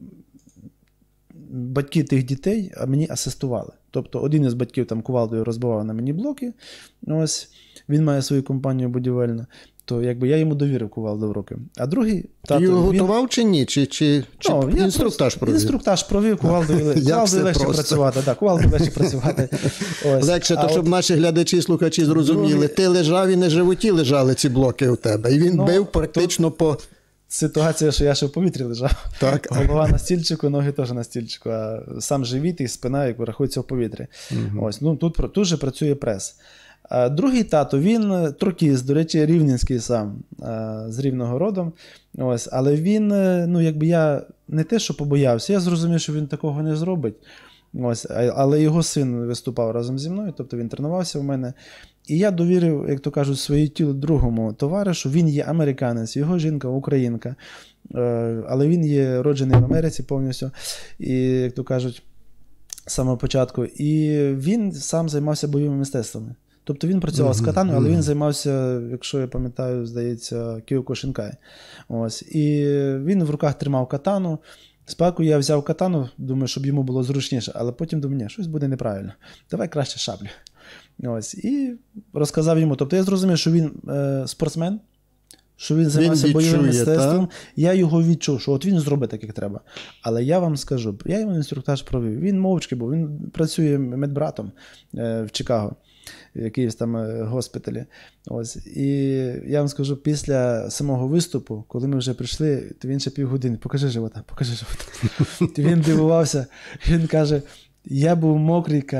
S2: батьки тих дітей мені асистували. Тобто один із батьків там кувалдою розбивав на мені блоки, ось, він має свою компанію будівельну, то якби я йому довірив кувалду в руки. А другий тато...
S1: Ти його
S2: він...
S1: готував чи ні? Чи, чи, чи
S2: no,
S1: інструктаж провів?
S2: Інструктаж провів, кувалдою легше
S1: просто.
S2: працювати. Так, кувалдою легше працювати. Ось.
S1: Легше, то
S2: а
S1: щоб
S2: от...
S1: наші глядачі і слухачі зрозуміли, другий... ти лежав і на животі лежали ці блоки у тебе. І він no, бив практично то... по...
S2: Ситуація, що я ще в повітрі лежав.
S1: Так.
S2: Голова на стільчику, ноги теж на стільчику, а сам живіт і спина, як рахується в повітрі. Угу. Ось, ну, тут, тут же працює прес. А другий тато, він трокіст, до речі, рівненський сам, з Рівного родом. Ось, але він, ну, якби я не те, що побоявся, я зрозумів, що він такого не зробить. Ось, але його син виступав разом зі мною, тобто він тренувався в мене. І я довірив, як то кажуть, своє тіло другому товаришу. Він є американець, його жінка українка, але він є роджений в Америці повністю, і, як то кажуть, з самого початку. І він сам займався бойовими мистецтвами. Тобто він працював uh-huh, з катаною, але uh-huh. він займався, якщо я пам'ятаю, здається, Кіокушинкай. Ось. І він в руках тримав катану. Спочатку я взяв катану, думаю, щоб йому було зручніше, але потім думаю, ні, щось буде неправильно. Давай краще шаблю. Ось. І розказав йому. Тобто я зрозумів, що він е, спортсмен, що він займався він бойовим мистецтвом. Та? Я його відчув, що от він зробить так, як треба. Але я вам скажу, я йому інструктаж провів. Він мовчки був, він працює медбратом е, в Чикаго, в якійсь там госпіталі. Ось. І я вам скажу, після самого виступу, коли ми вже прийшли, то він ще півгодини, покажи живота, покажи живота. Він дивувався, він каже, я був мокрий, каже,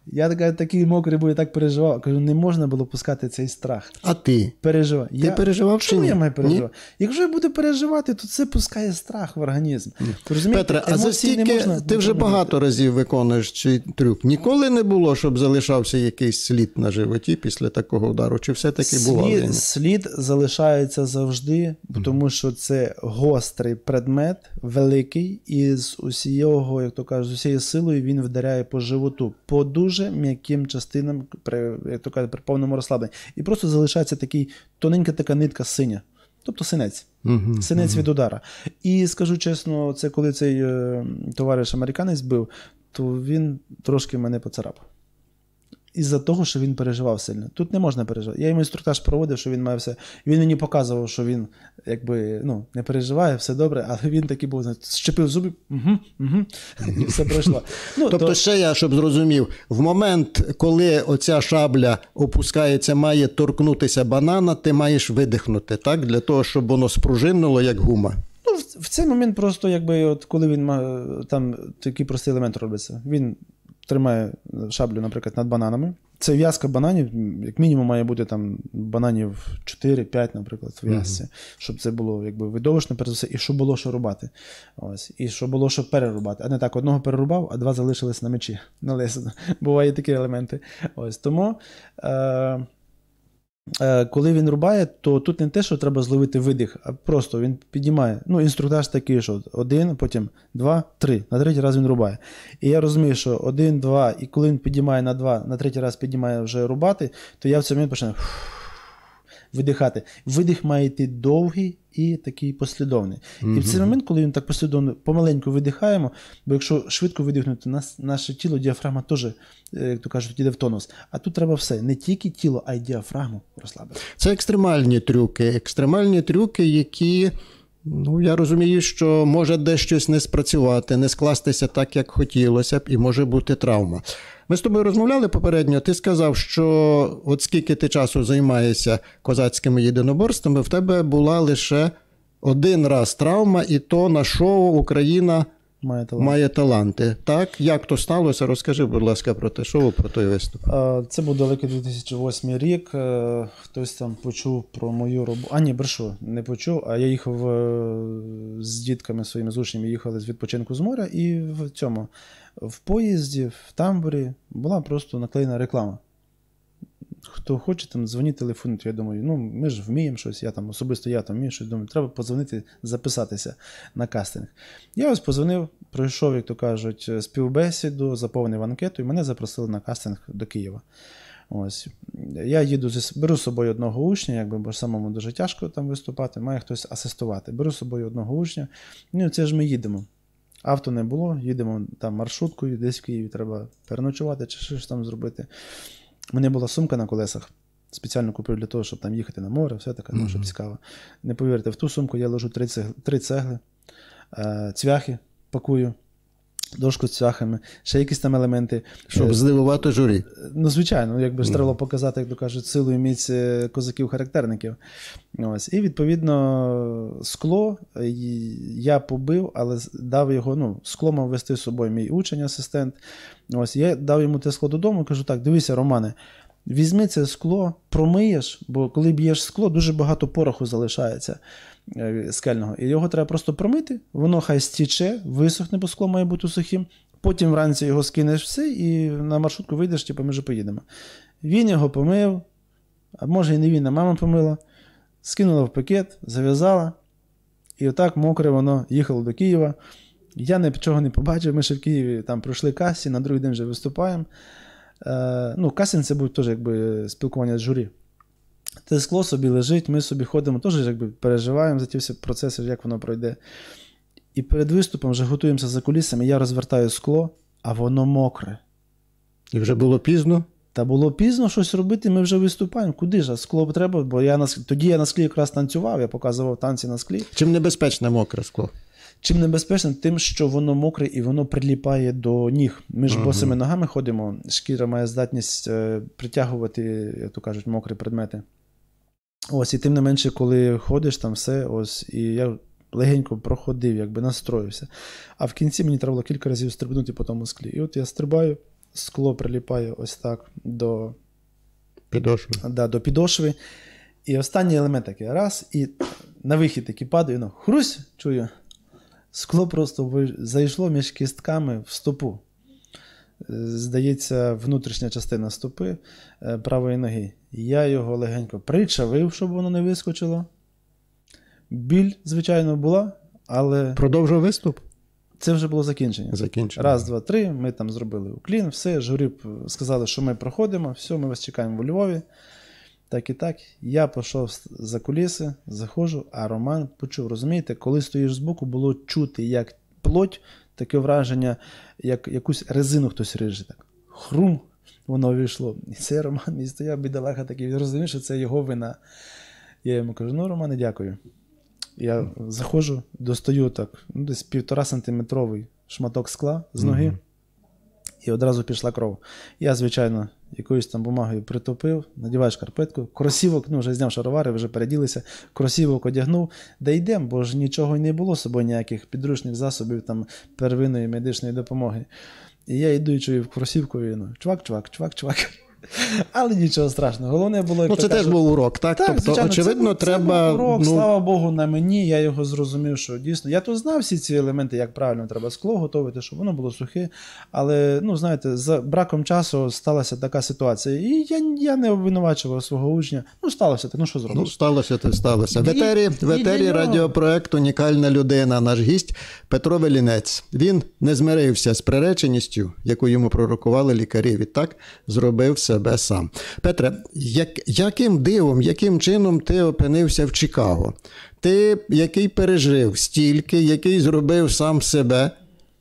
S2: Я така, такий мокрий був, я так переживав. Кажу, не можна було пускати цей страх.
S1: А ти?
S2: Переживав.
S1: Ти я... переживав чи ні?
S2: Чому я маю переживати? Ні? Якщо я буду переживати, то це пускає страх в організм.
S1: Петре, а за стільки ти вже багато разів виконуєш цей трюк. Ніколи не було, щоб залишався якийсь слід на животі після такого удару? Чи все-таки було?
S2: Слід, слід залишається завжди, тому що це гострий предмет, великий, і з усієго, як то кажуть, з усією силою він вдаряє по животу, по дуже м'яким частинам, при, як то кажуть, при повному розслабленні. І просто залишається такий тоненька така нитка синя. Тобто синець. Uh-huh, синець uh-huh. від удара. І скажу чесно, це коли цей е, товариш американець бив, то він трошки мене поцарапав. Із-за того, що він переживав сильно. Тут не можна переживати. Я йому інструктаж проводив, що він має все. Він мені показував, що він якби, ну, не переживає, все добре, але він такий був, знаєте, щепив зуби, угу, угу, і все пройшло. Ну,
S1: тобто то... ще я, щоб зрозумів, в момент, коли оця шабля опускається, має торкнутися банана, ти маєш видихнути, так? Для того, щоб воно спружинило, як гума.
S2: Ну, в, в цей момент просто, якби, от коли він, там такий простий елемент робиться, він тримає шаблю, наприклад, над бананами. Це в'язка бананів, як мінімум має бути там бананів чотири-п'ять, наприклад, в в'язці, mm-hmm. щоб це було якби видовищно, перш за все, і щоб було що рубати. Ось. І щоб було що перерубати. А не так, одного перерубав, а два залишились на мечі, на лесу. Бувають такі елементи. Ось. Тому, е- е- коли він рубає, то тут не те, що треба зловити видих, а просто він піднімає. Ну, інструктаж такий, що один, потім два, три. На третій раз він рубає. І я розумію, що один, два, і коли він піднімає на два, на третій раз піднімає вже рубати, то я в цей момент починаю видихати. Видих має йти довгий і такий послідовний. Mm-hmm. І в цей момент, коли він так послідовно, помаленьку видихаємо, бо якщо швидко видихнути, нас, наше тіло, діафрагма теж, як то кажуть, йде в тонус. А тут треба все. Не тільки тіло, а й діафрагму розслабити.
S1: Це екстремальні трюки. Екстремальні трюки, які... Ну, я розумію, що може дещось не спрацювати, не скластися так, як хотілося б, і може бути травма. Ми з тобою розмовляли попередньо, ти сказав, що от скільки ти часу займаєшся козацькими єдиноборствами, в тебе була лише один раз травма, і то на шоу «Україна має таланти». Має таланти. Так? Як то сталося? Розкажи, будь ласка, про те шоу, про той виступ.
S2: Це був далекий дві тисячі восьмий рік. Хтось там почув про мою роботу. А ні, брешу, не почув. А я їхав з дітками своїми, з учнями, їхали з відпочинку з моря, і в цьому, в поїзді, в тамбурі була просто наклеєна реклама. Хто хоче, там дзвоніть, телефонуйте. Я думаю, ну ми ж вміємо щось, я там особисто я там вмію щось, думаю, треба подзвонити, записатися на кастинг. Я ось подзвонив, пройшов, як то кажуть, співбесіду, заповнив анкету і мене запросили на кастинг до Києва. Ось. Я їду, беру з собою одного учня, якби, бо самому дуже тяжко там виступати, має хтось асистувати. Беру з собою одного учня, ну це ж ми їдемо. Авто не було, їдемо там маршруткою, десь в Києві треба переночувати чи щось там зробити. У мене була сумка на колесах, спеціально купив для того, щоб там їхати на море, все таке, ну, щоб цікаво. Не повірте, в ту сумку я ложу три цегли, три цегли е, цвяхи пакую, дошку з цвяхами, ще якісь там елементи.
S1: Щоб здивувати журі.
S2: Ну, звичайно, якби ж треба показати, як то кажуть, силу і міць козаків-характерників. Ось. І, відповідно, скло я побив, але дав його, ну, скло мав вести з собою мій учень-асистент. Ось. Я дав йому те скло додому, кажу, так, дивися, Романе, візьми це скло, промиєш, бо коли б'єш скло, дуже багато пороху залишається скельного. І його треба просто промити, воно хай стіче, висохне, бо скло має бути сухим. Потім вранці його скинеш все і на маршрутку вийдеш, типу, ми вже поїдемо. Він його помив, а може і не він, а мама помила, скинула в пакет, зав'язала, і отак мокре воно їхало до Києва. Я нічого не побачив, ми ще в Києві там пройшли касі, на другий день вже виступаємо. Е, ну, кастинг це був теж якби спілкування з журі. Те скло собі лежить, ми собі ходимо, теж якби переживаємо за ті всі процеси, як воно пройде. І перед виступом вже готуємося за кулісами, я розвертаю скло, а воно мокре.
S1: І вже було пізно?
S2: Та було пізно щось робити, ми вже виступаємо. Куди ж? А скло треба, бо я на, тоді я на склі якраз танцював, я показував танці на склі.
S1: Чим небезпечне мокре скло?
S2: Чим небезпечно? Тим, що воно мокре і воно приліпає до ніг. Ми ж ага. босими ногами ходимо, шкіра має здатність е, притягувати, як то кажуть, мокрі предмети. Ось, і тим не менше, коли ходиш там все, ось, і я легенько проходив, якби настроївся. А в кінці мені треба було кілька разів стрибнути по тому склі. І от я стрибаю, скло приліпає ось так до
S1: підошви.
S2: Да, до підошви. І останній елемент такий раз, і на вихід такий падає, ну, хрусь, чую, скло просто зайшло між кістками в стопу. Здається, внутрішня частина стопи правої ноги. Я його легенько причавив, щоб воно не вискочило. Біль, звичайно, була, але...
S1: Продовжив виступ?
S2: Це вже було закінчення.
S1: Закінчення.
S2: Раз, два, три, ми там зробили уклін, все, журі сказали, що ми проходимо, все, ми вас чекаємо у Львові. Так і так. Я пішов за куліси, заходжу, а Роман почув. Розумієте, коли стоїш збоку, було чути, як плоть, таке враження, як якусь резину хтось риже. Так. Хрум, воно вийшло. І це Роман, і стояв бідолаха такий, він розумів, що це його вина. Я йому кажу, ну, Романе, дякую. Я заходжу, достаю так, ну, десь півтора сантиметровий шматок скла з ноги, mm-hmm. і одразу пішла кров. Я, звичайно, якоюсь там бумагою притопив, надіваю шкарпетку, кросівок, ну, вже зняв шаровари, вже переділися, кросівок одягнув, да йдемо, бо ж нічого й не було з собою, ніяких підручних засобів, там, первинної медичної допомоги. І я йду і чую в кросівку, і, ну, чувак, чувак, чувак, чувак. Але нічого страшного. Головне було, як
S1: ну, це теж був урок, так?
S2: Так,
S1: тобто,
S2: звичайно,
S1: очевидно,
S2: це,
S1: треба...
S2: Це був урок,
S1: ну...
S2: слава Богу, на мені, я його зрозумів, що дійсно, я то знав всі ці елементи, як правильно треба скло готувати, щоб воно було сухе, але, ну, знаєте, за браком часу сталася така ситуація, і я, я не обвинувачував свого учня, ну, сталося так, ну, що зробиш?
S1: Ну, сталося, то сталося. В етері, в етері
S2: і
S1: радіопроект «Унікальна людина», наш гість Петро Велінець. Він не змирився з приреченістю, яку йому пророкували лікарі, відтак зробив себе сам. Петре, як, яким дивом, яким чином ти опинився в Чикаго? Ти, який пережив стільки, який зробив сам себе,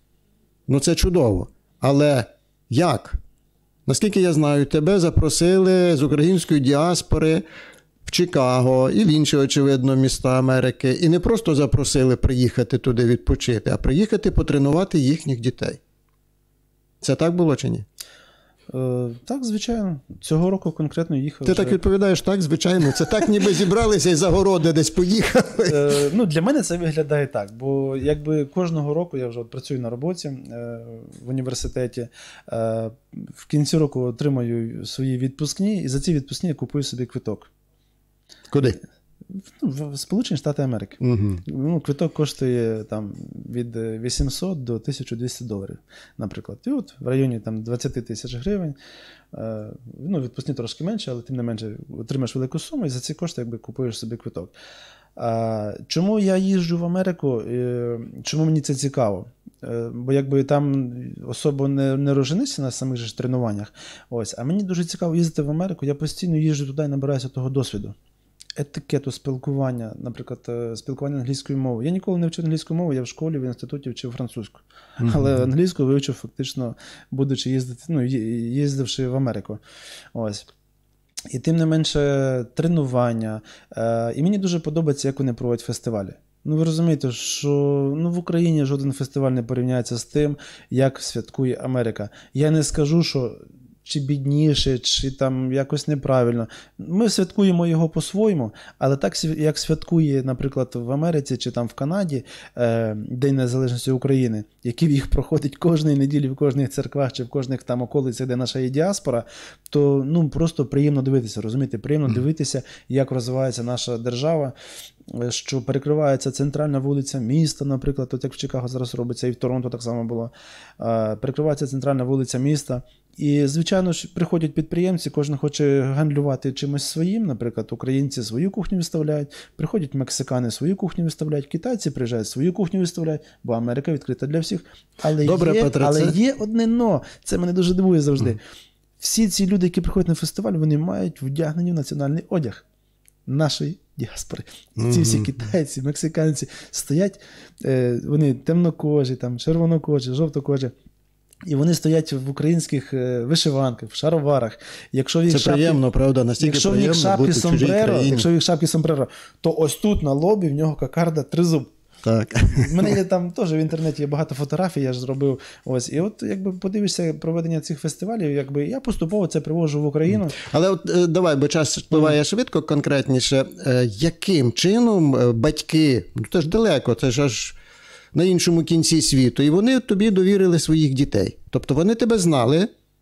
S1: ну це чудово. Але як? Наскільки я знаю, тебе запросили з української діаспори в Чикаго і в інші, очевидно, міста Америки. І не просто запросили приїхати туди відпочити, а приїхати потренувати їхніх дітей. Це так було чи ні?
S2: Е, так, звичайно. Цього року конкретно їхав.
S1: Ти
S2: вже...
S1: так відповідаєш, так, звичайно. Це так, ніби зібралися і за городи десь поїхали.
S2: Е, ну, для мене це виглядає так, бо якби кожного року я вже от працюю на роботі е, в університеті, е, в кінці року отримаю свої відпускні, і за ці відпускні я купую собі квиток.
S1: Куди?
S2: В Сполучені Штати Америки.
S1: Угу.
S2: Ну, квиток коштує там від вісімсот до тисяча двісті доларів, наприклад. І от в районі там двадцять тисяч гривень. Е, ну, відпускні трошки менше, але тим не менше отримаєш велику суму і за ці кошти якби купуєш собі квиток. А, чому я їжджу в Америку? Е, чому мені це цікаво? Е, бо якби там особо не, не розженишся на самих же тренуваннях. Ось. А мені дуже цікаво їздити в Америку. Я постійно їжджу туди і набираюся того досвіду. Етикету спілкування, наприклад, спілкування англійською мовою. Я ніколи не вчив англійську мову, я в школі, в інституті вчив французьку. Mm-hmm. Але англійську вивчив фактично, будучи їздити, ну, їздивши в Америку. Ось. І тим не менше тренування. Е, і мені дуже подобається, як вони проводять фестивалі. Ну, ви розумієте, що ну, в Україні жоден фестиваль не порівняється з тим, як святкує Америка. Я не скажу, що чи бідніше, чи там якось неправильно. Ми святкуємо його по-своєму, але так, як святкує, наприклад, в Америці чи там в Канаді е, День Незалежності України, який їх проходить кожної неділі в кожних церквах чи в кожних там околицях, де наша є діаспора, то ну, просто приємно дивитися, розумієте? Приємно mm. дивитися, як розвивається наша держава, що перекривається центральна вулиця міста, наприклад, от як в Чикаго зараз робиться, і в Торонто так само було. Е, перекривається центральна вулиця міста. І, звичайно ж, приходять підприємці, кожен хоче гандлювати чимось своїм, наприклад, українці свою кухню виставляють, приходять мексикани свою кухню виставляють, китайці приїжджають свою кухню виставляють, бо Америка відкрита для всіх. Але, Добре, є, Петре, але це... є одне но, це мене дуже дивує завжди. Mm. Всі ці люди, які приходять на фестиваль, вони мають вдягнені в національний одяг нашої діаспори. Mm-hmm. Ці всі китайці, мексиканці стоять, е, вони темнокожі, там, червонокожі, жовтокожі. І вони стоять в українських вишиванках, в шароварах. Якщо їх
S1: це
S2: шапки,
S1: приємно, правда? Настільки
S2: якщо
S1: приємно
S2: шапки
S1: бути в чужій країні.
S2: Якщо в їх шапки сомбреро, то ось тут на лобі в нього кокарда тризуб.
S1: Так.
S2: У мене є там теж в інтернеті є багато фотографій, я ж зробив. Ось. І от якби подивишся проведення цих фестивалів, якби я поступово це привожу в Україну.
S1: Але от давай, бо час впливає швидко, конкретніше. Яким чином батьки, ну це ж далеко, це ж аж на іншому кінці світу, і вони тобі довірили своїх дітей. Тобто вони тебе знали,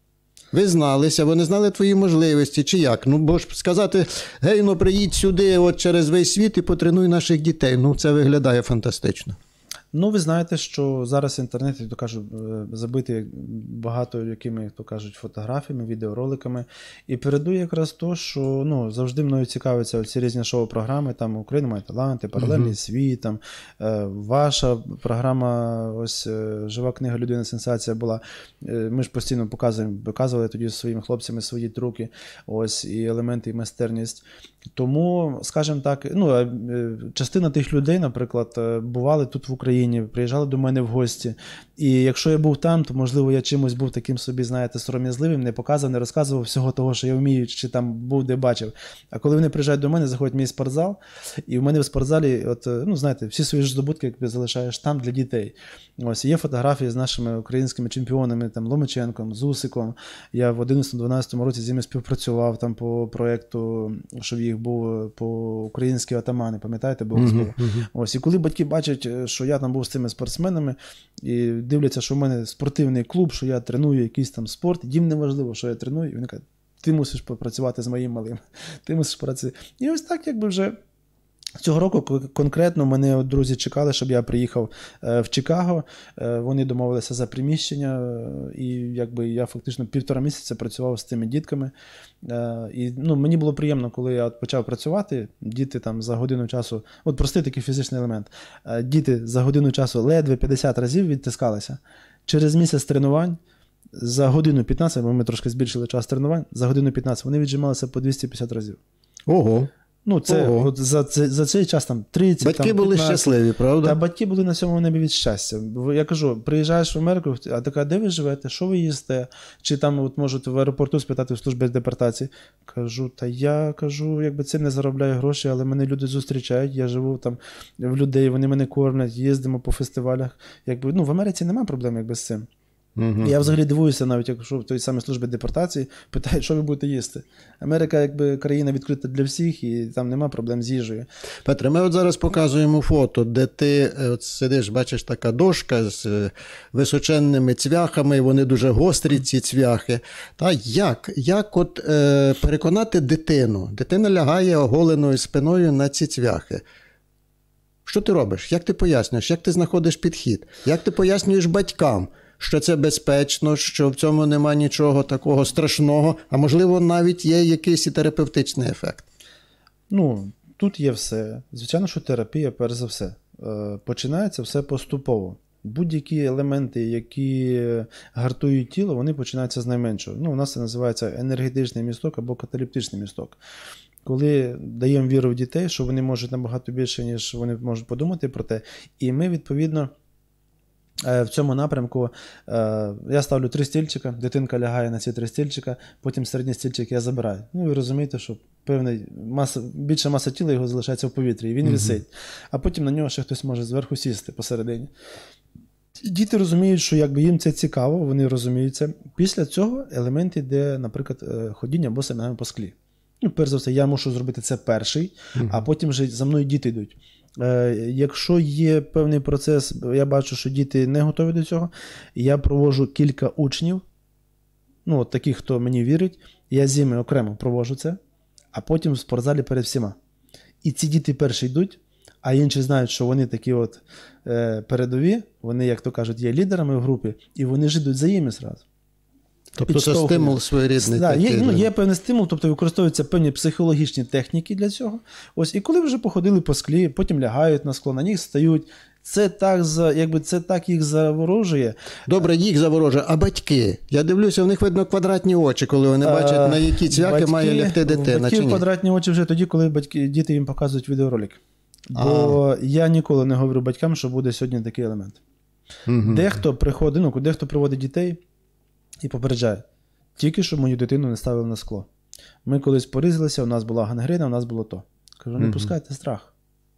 S1: Ви зналися, вони знали твої можливості, чи як? Ну, бо ж сказати, гей, ну приїдь сюди от через весь світ і потренуй наших дітей. Ну, це виглядає фантастично.
S2: Ну, ви знаєте, що зараз інтернет, як то кажуть, забитий багато якими, як то кажуть, фотографіями, відеороликами. І передує якраз то, що ну, завжди мною цікавляться ці різні шоу-програми, там «Україна має таланти», «Паралельний uh-huh. світ», там, е, ваша програма, ось е, «Жива книга. Людина сенсація» була. Е, ми ж постійно показуємо, показували тоді своїми хлопцями свої трюки, ось, і елементи, і майстерність. Тому, скажімо так, ну, частина тих людей, наприклад, бували тут в Україні, приїжджали до мене в гості. І якщо я був там, то, можливо, я чимось був таким собі, знаєте, сором'язливим, не показував, не розказував всього того, що я вмію, чи там був, де бачив. А коли вони приїжджають до мене, заходять в мій спортзал, і в мене в спортзалі, от, ну, знаєте, всі свої здобутки якби залишаєш там для дітей. Ось, є фотографії з нашими українськими чемпіонами, там, Ломаченком, Зусиком. Я в одинадцятому-дванадцятому році з ними співпрацював там по проєкту, щоб їх був по українські атамани, пам'ятаєте, було uh-huh, uh-huh. Ось, і коли батьки бачать, що я там був з цими спортсменами, і дивляться, що в мене спортивний клуб, що я треную якийсь там спорт, їм не важливо, що я треную, і вони кажуть, ти мусиш попрацювати з моїм малим, ти мусиш працювати. І ось так, якби вже цього року конкретно мене от друзі чекали, щоб я приїхав в Чикаго. Вони домовилися за приміщення, і якби я фактично півтора місяця працював з цими дітками. І ну, мені було приємно, коли я почав працювати, діти там за годину часу, от простий такий фізичний елемент, діти за годину часу ледве п'ятдесят разів відтискалися. Через місяць тренувань за годину п'ятнадцять, бо ми трошки збільшили час тренувань, за годину п'ятнадцять вони віджималися по двісті п'ятдесят разів.
S1: Ого!
S2: Ну, це от за, це, за цей час там тридцять,
S1: батьки
S2: там,
S1: були щасливі, правда?
S2: Та батьки були на сьомому небі від щастя. Я кажу, приїжджаєш в Америку, а така, де ви живете, що ви їсте? Чи там от можуть в аеропорту спитати в службі депортації? Кажу, та я кажу, якби це не заробляю гроші, але мене люди зустрічають, я живу там в людей, вони мене кормлять, їздимо по фестивалях. Якби, ну, в Америці немає проблем якби з цим. Uh-huh. Я взагалі дивуюся, навіть якщо в той самій службі депортації питають, що ви будете їсти. Америка, якби країна відкрита для всіх, і там нема проблем з їжею.
S1: Петре, ми от зараз показуємо фото, де ти от сидиш, бачиш, така дошка з височенними цвяхами, і вони дуже гострі, ці цвяхи. Та як? Як от е, переконати дитину? Дитина лягає оголеною спиною на ці цвяхи. Що ти робиш? Як ти пояснюєш? Як ти знаходиш підхід? Як ти пояснюєш батькам, що це безпечно, що в цьому нема нічого такого страшного, а можливо навіть є якийсь і терапевтичний ефект?
S2: Ну, тут є все. Звичайно, що терапія, перш за все. Починається все поступово. Будь-які елементи, які гартують тіло, вони починаються з найменшого. Ну, у нас це називається енергетичний місток або каталіптичний місток. Коли даємо віру в дітей, що вони можуть набагато більше, ніж вони можуть подумати про те, і ми, відповідно, в цьому напрямку я ставлю три стільчика, дитинка лягає на ці три стільчика, потім середній стільчик я забираю. Ну, ви розумієте, що певна маса, більша маса тіла його залишається в повітрі, і він uh-huh. висить. А потім на нього ще хтось може зверху сісти посередині. Діти розуміють, що якби їм це цікаво, вони розуміють це. Після цього елемент йде, наприклад, ходіння босими ногами по склі. Ну, перш за все, я мушу зробити це перший, uh-huh. а потім вже за мною діти йдуть. Якщо є певний процес, я бачу, що діти не готові до цього, я проводжу кілька учнів, ну, от таких, хто мені вірить, я з ними окремо проводжу це, а потім в спортзалі перед всіма. І ці діти перші йдуть, а інші знають, що вони такі от е, передові, вони, як то кажуть, є лідерами в групі, і вони ж йдуть за ними зразу.
S1: Тобто це стимул своєрідний.
S2: Да, є, ну, є певний стимул, тобто використовуються певні психологічні техніки для цього. Ось, і коли вже походили по склі, потім лягають на скло, на них стають, це так, за, якби, це так їх заворожує.
S1: Добре, їх заворожує, а батьки? Я дивлюся, в них видно квадратні очі, коли вони бачать, на які цвяхи батьки, має лягти дитина.
S2: Батьки квадратні очі вже тоді, коли батьки, діти їм показують відеоролик. Бо а. я ніколи не говорю батькам, що буде сьогодні такий елемент. Угу. Дехто приходить, ну, дехто приводить дітей, і попереджає, тільки щоб мою дитину не ставили на скло. Ми колись порізалися, у нас була гангрена, у нас було то. Кажу, не пускайте страх.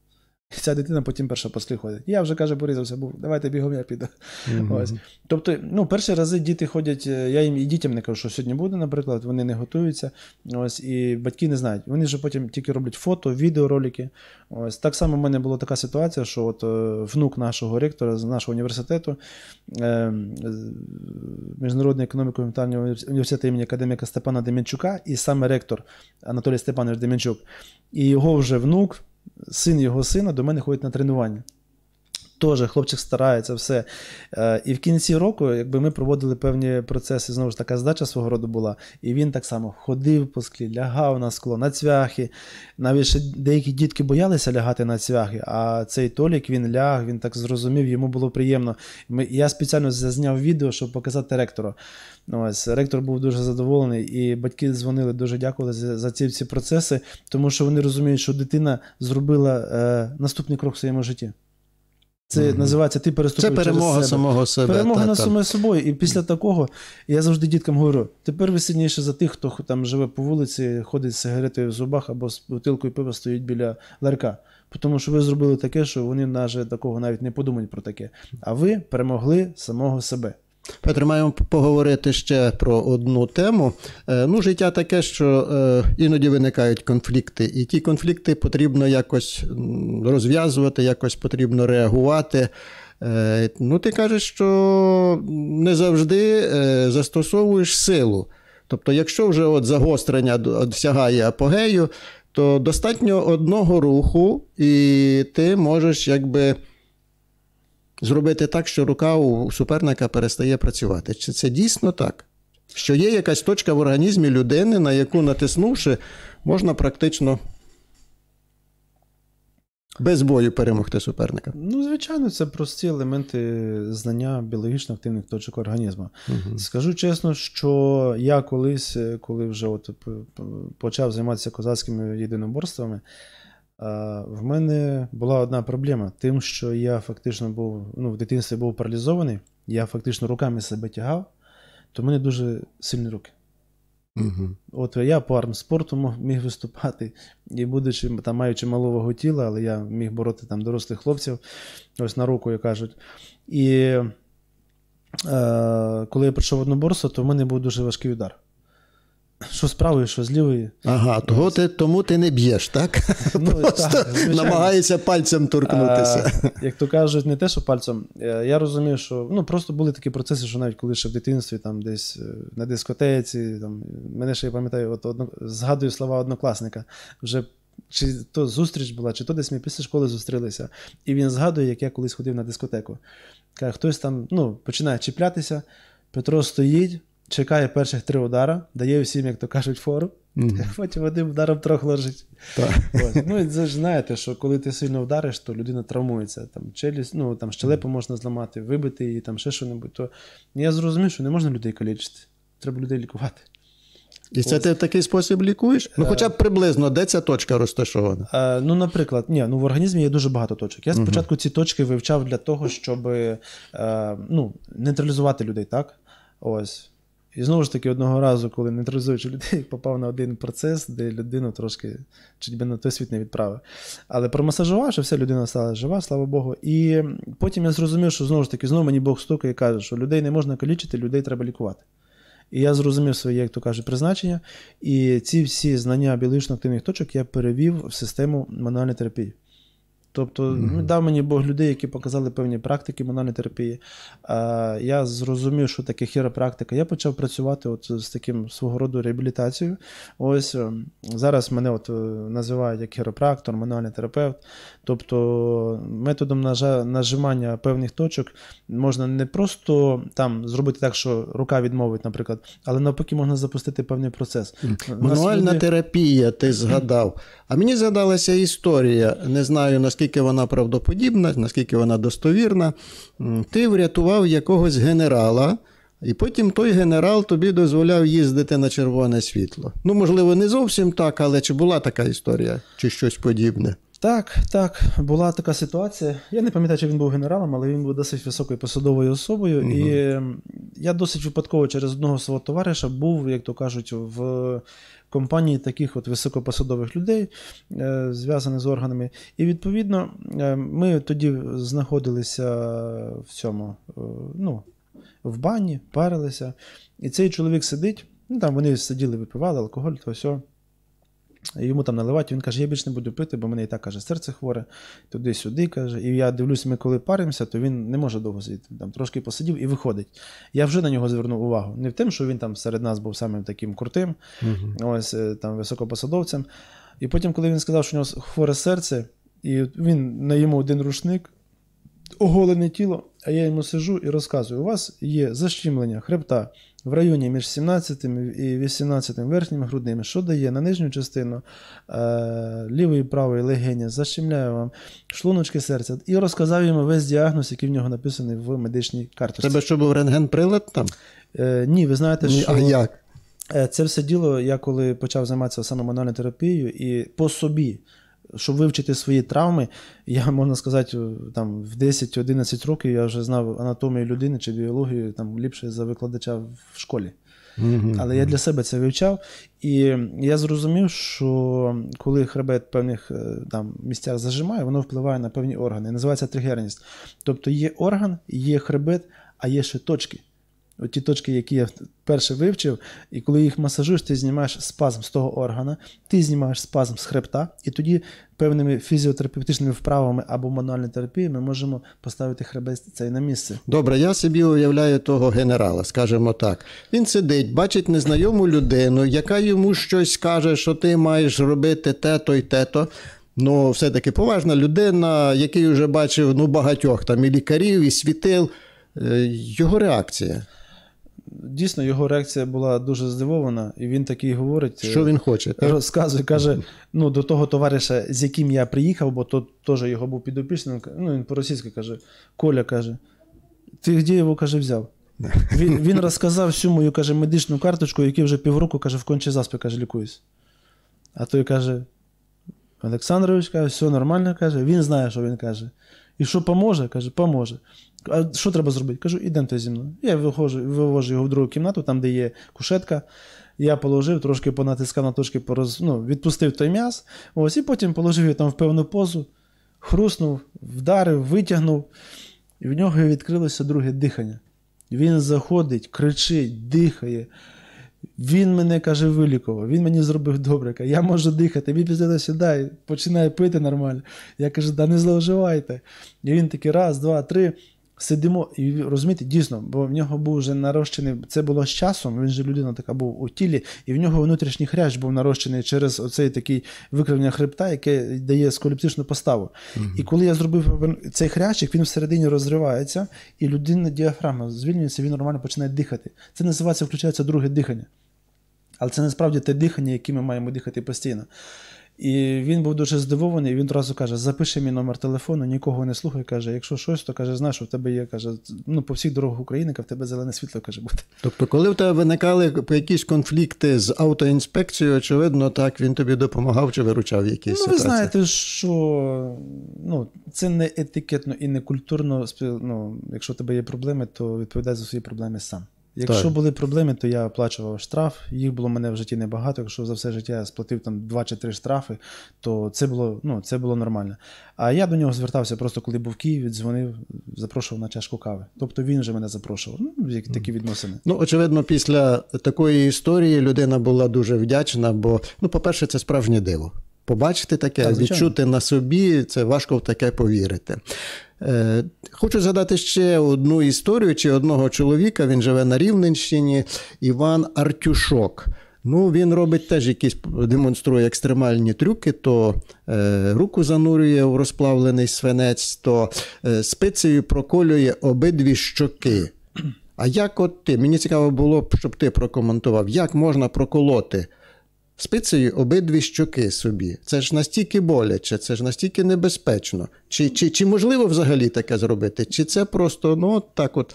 S2: І ця дитина потім перша по склі ходить. Я вже, каже, порізався, був, давайте бігом я піду. Mm-hmm. Ось. Тобто, ну, перші рази діти ходять, я їм і дітям не кажу, що сьогодні буде, наприклад, вони не готуються, ось, і батьки не знають. Вони вже потім тільки роблять фото, відеоролики. Ось. Так само в мене була така ситуація, що от внук нашого ректора з нашого університету, е, Міжнародний економіко-гуманітарний університет імені академіка Степана Дем'янчука, і саме ректор Анатолій Степанович Дем'янчук, і його вже внук, син його сина до мене ходить на тренування. Теж хлопчик старається, все. І в кінці року, якби ми проводили певні процеси, знову ж така здача свого роду була, і він так само ходив по склі, лягав на скло, на цвяхи. Навіть ще деякі дітки боялися лягати на цвяхи, а цей Толік, він ляг, він так зрозумів, йому було приємно. Ми, я спеціально зазняв відео, щоб показати ректору. Ось, ректор був дуже задоволений, і батьки дзвонили, дуже дякували за, за ці всі процеси, тому що вони розуміють, що дитина зробила е, наступний крок в своєму житті. Це mm-hmm. називається «ти переступив через себе».
S1: Це перемога самого себе.
S2: Перемога
S1: та,
S2: над
S1: та.
S2: самою собою. І після такого я завжди діткам говорю, тепер ви сильніше за тих, хто там живе по вулиці, ходить з сигаретою в зубах або з бутилкою пива стоїть біля ларька. Тому що ви зробили таке, що вони навіть такого навіть не подумають про таке. А ви перемогли самого себе.
S1: Петро, маємо поговорити ще про одну тему. Ну, життя таке, що іноді виникають конфлікти, і ті конфлікти потрібно якось розв'язувати, якось потрібно реагувати. Ну, ти кажеш, що не завжди застосовуєш силу. Тобто, якщо вже от загострення досягає апогею, то достатньо одного руху, і ти можеш якби зробити так, що рука у суперника перестає працювати. Чи це дійсно так? Що є якась точка в організмі людини, на яку натиснувши, можна практично без бою перемогти суперника?
S2: Ну, звичайно, це прості елементи знання біологічно активних точок організму. Угу. Скажу чесно, що я колись, коли вже от почав займатися козацькими єдиноборствами, в мене була одна проблема. Тим, що я фактично був, ну, в дитинстві був паралізований, я фактично руками себе тягав, то в мене дуже сильні руки. Угу. От я по армспорту міг виступати, і будучи, там, маючи малого тіла, але я міг бороти там дорослих хлопців, ось на руку, як кажуть. І е, коли я прийшов в одноборство, то в мене був дуже важкий удар. Що з правої, що з лівої.
S1: Ага, того ти, тому ти не б'єш, так?
S2: Ну,
S1: просто
S2: так,
S1: намагаєшся пальцем торкнутися.
S2: А, як то кажуть, не те, що пальцем. Я розумію, що ну, просто були такі процеси, що навіть коли ще в дитинстві, там, десь на дискотеці, там, мене ще, я пам'ятаю, от, одно, згадую слова однокласника, вже чи то зустріч була, чи то десь ми після школи зустрілися, і він згадує, як я колись ходив на дискотеку. Каже, хтось там, ну, починає чіплятися, Петро стоїть, чекає перших три удара, дає всім, як то кажуть, фору, mm-hmm. потім одним ударом трохи ложить. Ось. Ну, і це ж знаєте, що коли ти сильно вдариш, то людина травмується. Там, челюсть, ну, там щелепу можна зламати, вибити її, там ще що-небудь. То я зрозумів, що не можна людей калічити. Треба людей лікувати.
S1: І це Ось. Ти в такий спосіб лікуєш? Ну, хоча б приблизно, де ця точка розташована?
S2: А, ну, наприклад, ні, ну, в організмі є дуже багато точок. Я спочатку uh-huh. ці точки вивчав для того, щоб а, ну, нейтралізувати людей, так? Ось. І знову ж таки, одного разу, коли нейтралізуючи людей, попав на один процес, де людину трошки чуть би на той світ не відправив. Але промасажував, що вся людина стала жива, слава Богу. І потім я зрозумів, що знову ж таки, знову мені Бог стукає і каже, що людей не можна калічити, людей треба лікувати. І я зрозумів своє, як то кажуть, призначення. І ці всі знання біологічно активних точок я перевів в систему мануальної терапії. Тобто, mm-hmm. дав мені Бог людей, які показали певні практики мануальної терапії. А, я зрозумів, що таке хіропрактика. Я почав працювати от з таким свого роду реабілітацією. Ось зараз мене от називають як хіропрактор, мануальний терапевт. Тобто методом нажа, нажимання певних точок можна не просто там зробити так, що рука відмовить, наприклад, але навпаки можна запустити певний процес.
S1: Mm-hmm. Мануальна люди... терапія, ти згадав. А мені згадалася історія, не знаю, наскільки вона правдоподібна, наскільки вона достовірна. Ти врятував якогось генерала, і потім той генерал тобі дозволяв їздити на червоне світло. Ну, можливо, не зовсім так, але чи була така історія, чи щось подібне?
S2: Так, так, була така ситуація. Я не пам'ятаю, чи він був генералом, але він був досить високою посадовою особою. Угу. І я досить випадково через одного свого товариша був, як то кажуть, в компанії таких от високопосадових людей, е, зв'язаних з органами. І, відповідно, е, ми тоді знаходилися в цьому, е, ну, в бані, парилися. І цей чоловік сидить, ну, там вони сиділи, випивали алкоголь, то все. Йому там наливають, він каже, я більше не буду пити, бо мене і так, каже, серце хворе, туди-сюди, каже. І я дивлюся, ми коли паримося, то він не може довго сидіти. Там трошки посидів і виходить. Я вже на нього звернув увагу. Не в тим, що він там серед нас був самим таким крутим, угу. ось там високопосадовцем. І потім, коли він сказав, що у нього хворе серце, і він на йому один рушник, оголене тіло, а я йому сиджу і розказую, у вас є защемлення хребта в районі між сімнадцятим і вісімнадцятим верхніми грудними, що дає на нижню частину е- лівої і правої легені, защемляє вам шлуночки серця. І розказав йому весь діагноз, який в нього написаний в медичній карточці.
S1: Тебе що, був рентген-прилад там?
S2: Е- ні, ви знаєте,
S1: ні,
S2: що...
S1: А як?
S2: Це все діло, я коли почав займатися саме мануальною терапією і по собі, щоб вивчити свої травми, я, можна сказати, там, в десять-одинадцять років я вже знав анатомію людини чи біологію там, ліпше за викладача в школі. Mm-hmm. Але я для себе це вивчав, і я зрозумів, що коли хребет в певних там, місцях зажимає, воно впливає на певні органи. Називається тригерність. Тобто є орган, є хребет, а є ще точки. От ті точки, які я перше вивчив, і коли їх масажуєш, ти знімаєш спазм з того органа, ти знімаєш спазм з хребта, і тоді певними фізіотерапевтичними вправами або мануальною терапією ми можемо поставити хребет цей на місце.
S1: Добре, я собі уявляю того генерала, скажімо так. Він сидить, бачить незнайому людину, яка йому щось каже, що ти маєш робити те-то і те-то. Ну, все-таки поважна людина, який вже бачив ну, багатьох там і лікарів, і світил. Його реакція.
S2: Дійсно, його реакція була дуже здивована, і він такий говорить,
S1: що він хоче, так?
S2: Розказує, каже, ну, до того товариша, з яким я приїхав, бо то теж його був підопічним, ну, він по-російськи каже, Коля, каже, ти де його, каже, взяв? Він, він розказав всю мою, каже, медичну карточку, який вже півроку, каже, в кончезаспі, каже, лікуюсь. А той каже, Олександрович, каже, все нормально, каже, він знає, що він каже. І що поможе? Каже, поможе. А що треба зробити? Кажу, ідемте зі мною. Я виходжу, вивожу його в другу кімнату, там, де є кушетка. Я положив, трошки понатискав на точки, пороз... ну, відпустив той м'яз. Ось, і потім положив його там в певну позу, хруснув, вдарив, витягнув. І в нього відкрилося друге дихання. Він заходить, кричить, дихає. Він мене, каже, вилікував, він мені зробив добре, каже, я можу дихати, він після сюди, починає пити нормально. Я кажу, да не зловживайте. І він такий раз, два, три, сидимо, і розумієте, дійсно, бо в нього був вже нарощений, це було з часом, він же людина така був у тілі, і в нього внутрішній хрящ був нарощений через оцей такий викривлення хребта, яке дає сколіптичну поставу. Угу. І коли я зробив цей хрящик, він всередині розривається, і людина діафрагма звільнюється, він нормально починає дихати. Це називається, включається друге дихання. Але це насправді те дихання, яке ми маємо дихати постійно. І він був дуже здивований, і він одразу каже, запиши мій номер телефону, нікого не слухай, каже, якщо щось, то каже, знаєш, що в тебе є, каже, ну, по всіх дорогах України, в тебе зелене світло, каже, буде.
S1: Тобто, коли в тебе виникали якісь конфлікти з автоінспекцією, очевидно, так, він тобі допомагав чи виручав якісь
S2: ну,
S1: ситуації?
S2: Ви знаєте, що ну, це не етикетно і не культурно, ну, якщо в тебе є проблеми, то відповідай за свої проблеми сам. Якщо так. були проблеми, то я оплачував штраф, їх було в мене в житті небагато, якщо за все життя я сплатив там два чи три штрафи, то це було, ну, це було нормально. А я до нього звертався просто, коли був в Києві, дзвонив, запрошував на чашку кави. Тобто він вже мене запрошував. Ну, як такі відносини.
S1: Ну, очевидно, після такої історії людина була дуже вдячна, бо, ну, по-перше, це справжнє диво. Побачити таке, так, відчути на собі, це важко в таке повірити. Е, хочу згадати ще одну історію, чи одного чоловіка, він живе на Рівненщині, Іван Артюшок. Ну, він робить теж якісь, демонструє екстремальні трюки, то е, руку занурює в розплавлений свинець, то е, спицею проколює обидві щоки. А як от ти, мені цікаво було б, щоб ти прокоментував, як можна проколоти спицею обидві щоки собі? Це ж настільки боляче, це ж настільки небезпечно. Чи, чи, чи можливо взагалі таке зробити? Чи це просто, ну, от так от?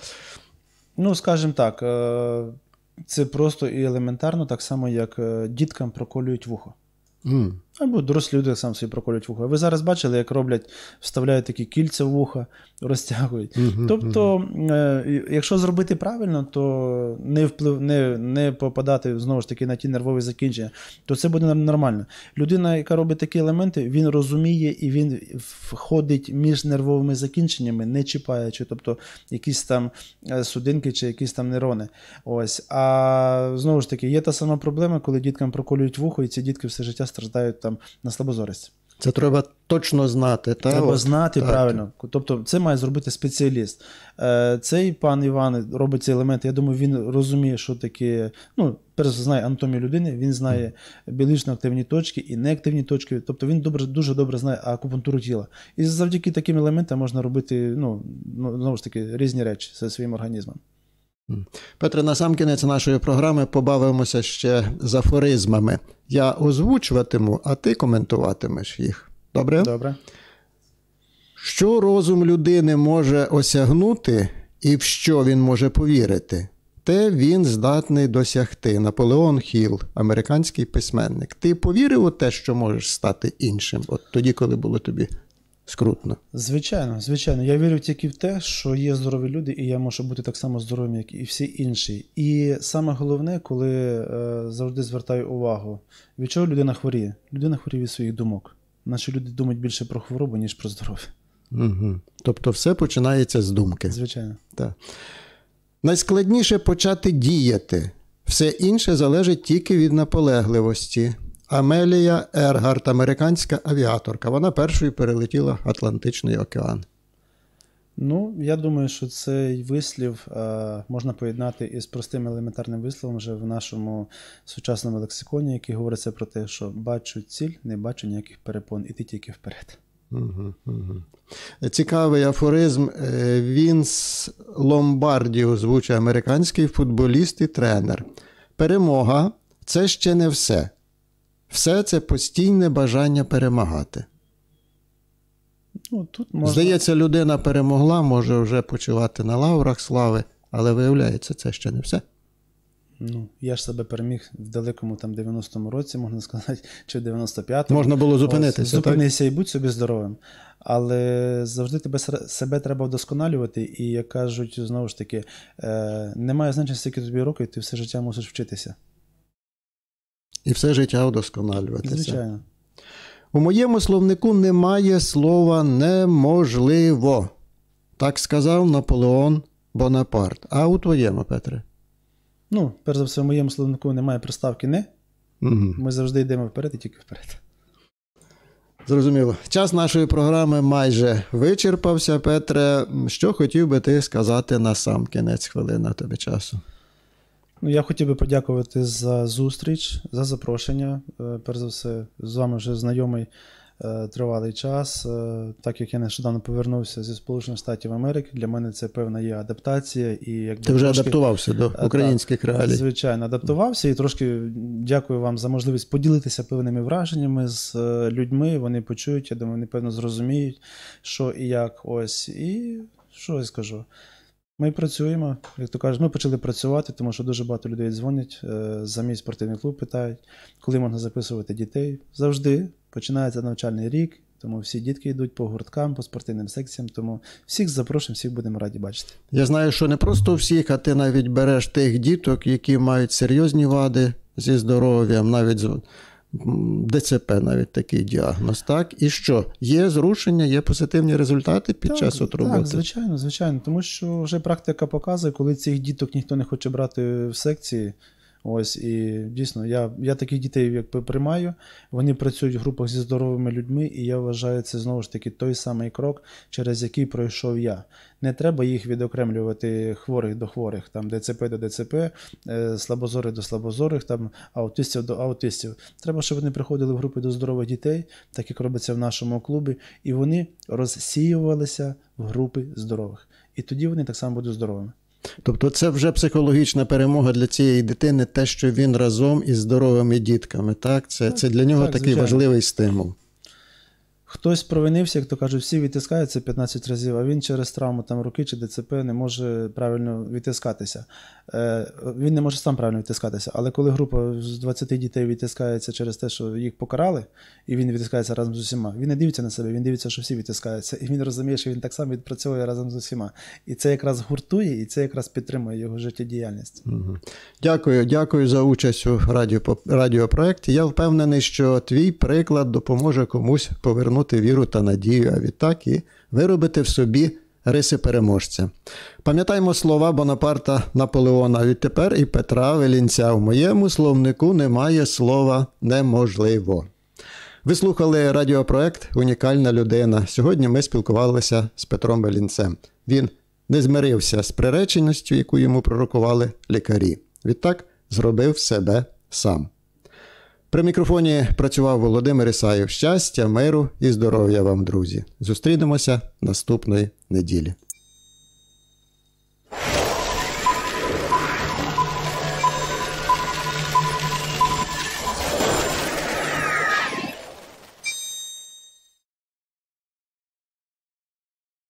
S2: Ну, скажімо так, це просто і елементарно, так само, як діткам проколюють вухо.
S1: Mm.
S2: Або дорослі люди сам собі проколюють вуха. Ви зараз бачили, як роблять, вставляють такі кільця в вуха, розтягують. Uh-huh, тобто, uh-huh. якщо зробити правильно, то не, вплив, не, не попадати, знову ж таки, на ті нервові закінчення, то це буде нормально. Людина, яка робить такі елементи, він розуміє і він входить між нервовими закінченнями, не чіпаючи, тобто, якісь там судинки чи якісь там нейрони. Ось. А знову ж таки, є та сама проблема, коли діткам проколюють вухо, і ці дітки все життя страждають там на слабозорість.
S1: Це треба точно знати. Та?
S2: Треба
S1: От,
S2: знати
S1: так.
S2: правильно. Тобто це має зробити спеціаліст. Цей пан Іван робить ці елементи, я думаю, він розуміє, що таке, ну, перш знає анатомію людини, він знає біологічно активні точки і неактивні точки, тобто він добре, дуже добре знає акупунктуру тіла. І завдяки таким елементам можна робити, ну, знову ж таки, різні речі зі своїм організмом.
S1: Петре, на сам кінець нашої програми побавимося ще з афоризмами. Я озвучуватиму, а ти коментуватимеш їх. Добре?
S2: Добре.
S1: Що розум людини може осягнути і в що він може повірити, те він здатний досягти. Наполеон Хілл, американський письменник. Ти повірив у те, що можеш стати іншим, от тоді, коли було тобі скрутно?
S2: Звичайно, звичайно. Я вірю тільки в те, що є здорові люди, і я можу бути так само здоровим, як і всі інші. І саме головне, коли е, завжди звертаю увагу, від чого людина хворіє? Людина хворіє від своїх думок. Наші люди думають більше про хворобу, ніж про здоров'я.
S1: Угу. Тобто все починається з думки.
S2: Звичайно.
S1: Так. Найскладніше почати діяти. Все інше залежить тільки від наполегливості. Амелія Ергарт, американська авіаторка. Вона першою перелетіла Атлантичний океан.
S2: Ну, я думаю, що цей вислів е, можна поєднати із простим елементарним висловом вже в нашому сучасному лексиконі, який говориться про те, що бачу ціль, не бачу ніяких перепон, іти тільки вперед.
S1: Угу, угу. Цікавий афоризм. Вінс Ломбарді озвучує, американський футболіст і тренер. Перемога – це ще не все. Все – це постійне бажання перемагати.
S2: Ну, тут можна...
S1: Здається, людина перемогла, може вже почувати на лаврах слави, але виявляється, це ще не все.
S2: Ну, я ж себе переміг в далекому там дев'яностому році, можна сказати, чи в дев'яносто п'ятому.
S1: Можна було зупинитися,
S2: Ось, зупинися так? І будь собі здоровим. Але завжди тебе, себе треба вдосконалювати, і, як кажуть, знову ж таки, е, немає значення, скільки тобі років, ти все життя мусиш вчитися.
S1: І все життя вдосконалюватися.
S2: Звичайно.
S1: У моєму словнику немає слова «неможливо». Так сказав Наполеон Бонапарт. А у твоєму, Петре?
S2: Ну, перш за все, в моєму словнику немає приставки «не». Угу. Ми завжди йдемо вперед і тільки вперед.
S1: Зрозуміло. Час нашої програми майже вичерпався. Петре, що хотів би ти сказати на сам кінець, хвилина тобі часу?
S2: Ну, я хотів би подякувати за зустріч, за запрошення. Перш за все, з вами вже знайомий тривалий час. Так як я нещодавно повернувся зі Сполучених Штатів Америки, для мене це певна є адаптація. І якби
S1: Ти вже
S2: трошки...
S1: адаптувався до українських
S2: так,
S1: реалій.
S2: Звичайно, адаптувався і трошки дякую вам за можливість поділитися певними враженнями з людьми. Вони почують, я думаю, вони певно зрозуміють, що і як. Ось. І що я скажу? Ми працюємо, як то кажуть, ми почали працювати, тому що дуже багато людей дзвонять, за мій спортивний клуб питають, коли можна записувати дітей. Завжди починається навчальний рік, тому всі дітки йдуть по гурткам, по спортивним секціям, тому всіх запрошуємо, всіх будемо раді бачити. Я знаю, що не просто всіх, а ти навіть береш тих діток, які мають серйозні вади зі здоров'ям, навіть з ДЦП, навіть такий діагноз, так? І що? Є зрушення, є позитивні результати під так, час от роботи? Так, звичайно, звичайно, тому що вже практика показує, коли цих діток ніхто не хоче брати в секції. Ось, і дійсно, я, я таких дітей якби приймаю, вони працюють в групах зі здоровими людьми, і я вважаю, це знову ж таки той самий крок, через який пройшов я. Не треба їх відокремлювати хворих до хворих, там ДЦП до ДЦП, слабозорих до слабозорих, там аутистів до аутистів. Треба, щоб вони приходили в групи до здорових дітей, так як робиться в нашому клубі, і вони розсіювалися в групи здорових. І тоді вони так само будуть здоровими. Тобто це вже психологічна перемога для цієї дитини, те, що він разом із здоровими дітками, так? Це, так, це для нього так, такий звичайно. Важливий стимул. Хтось провинився, як то кажуть, всі відтискаються п'ятнадцять разів, а він через травму там, руки чи ДЦП не може правильно відтискатися. Е, він не може сам правильно відтискатися, але коли група з двадцяти дітей відтискається через те, що їх покарали, і він відтискається разом з усіма, він не дивиться на себе, він дивиться, що всі відтискаються, і він розуміє, що він так само відпрацьовує разом з усіма. І це якраз гуртує, і це якраз підтримує його життєдіяльність.
S1: Угу. Дякую, дякую за участь у радіо, радіопроекті. Я впевнений, що твій приклад допоможе комусь повернути віру та надію, а відтак і виробити в собі риси переможця. Пам'ятаймо слова Бонапарта Наполеона: відтепер і Петра Велінця в моєму словнику немає слова «неможливо». Ви слухали радіопроект «Унікальна людина». Сьогодні ми спілкувалися з Петром Велінцем. Він не змирився з приреченістю, яку йому пророкували лікарі. Відтак зробив себе сам. При мікрофоні працював Володимир Ісаєв. Щастя, миру і здоров'я вам, друзі. Зустрінемося наступної неділі.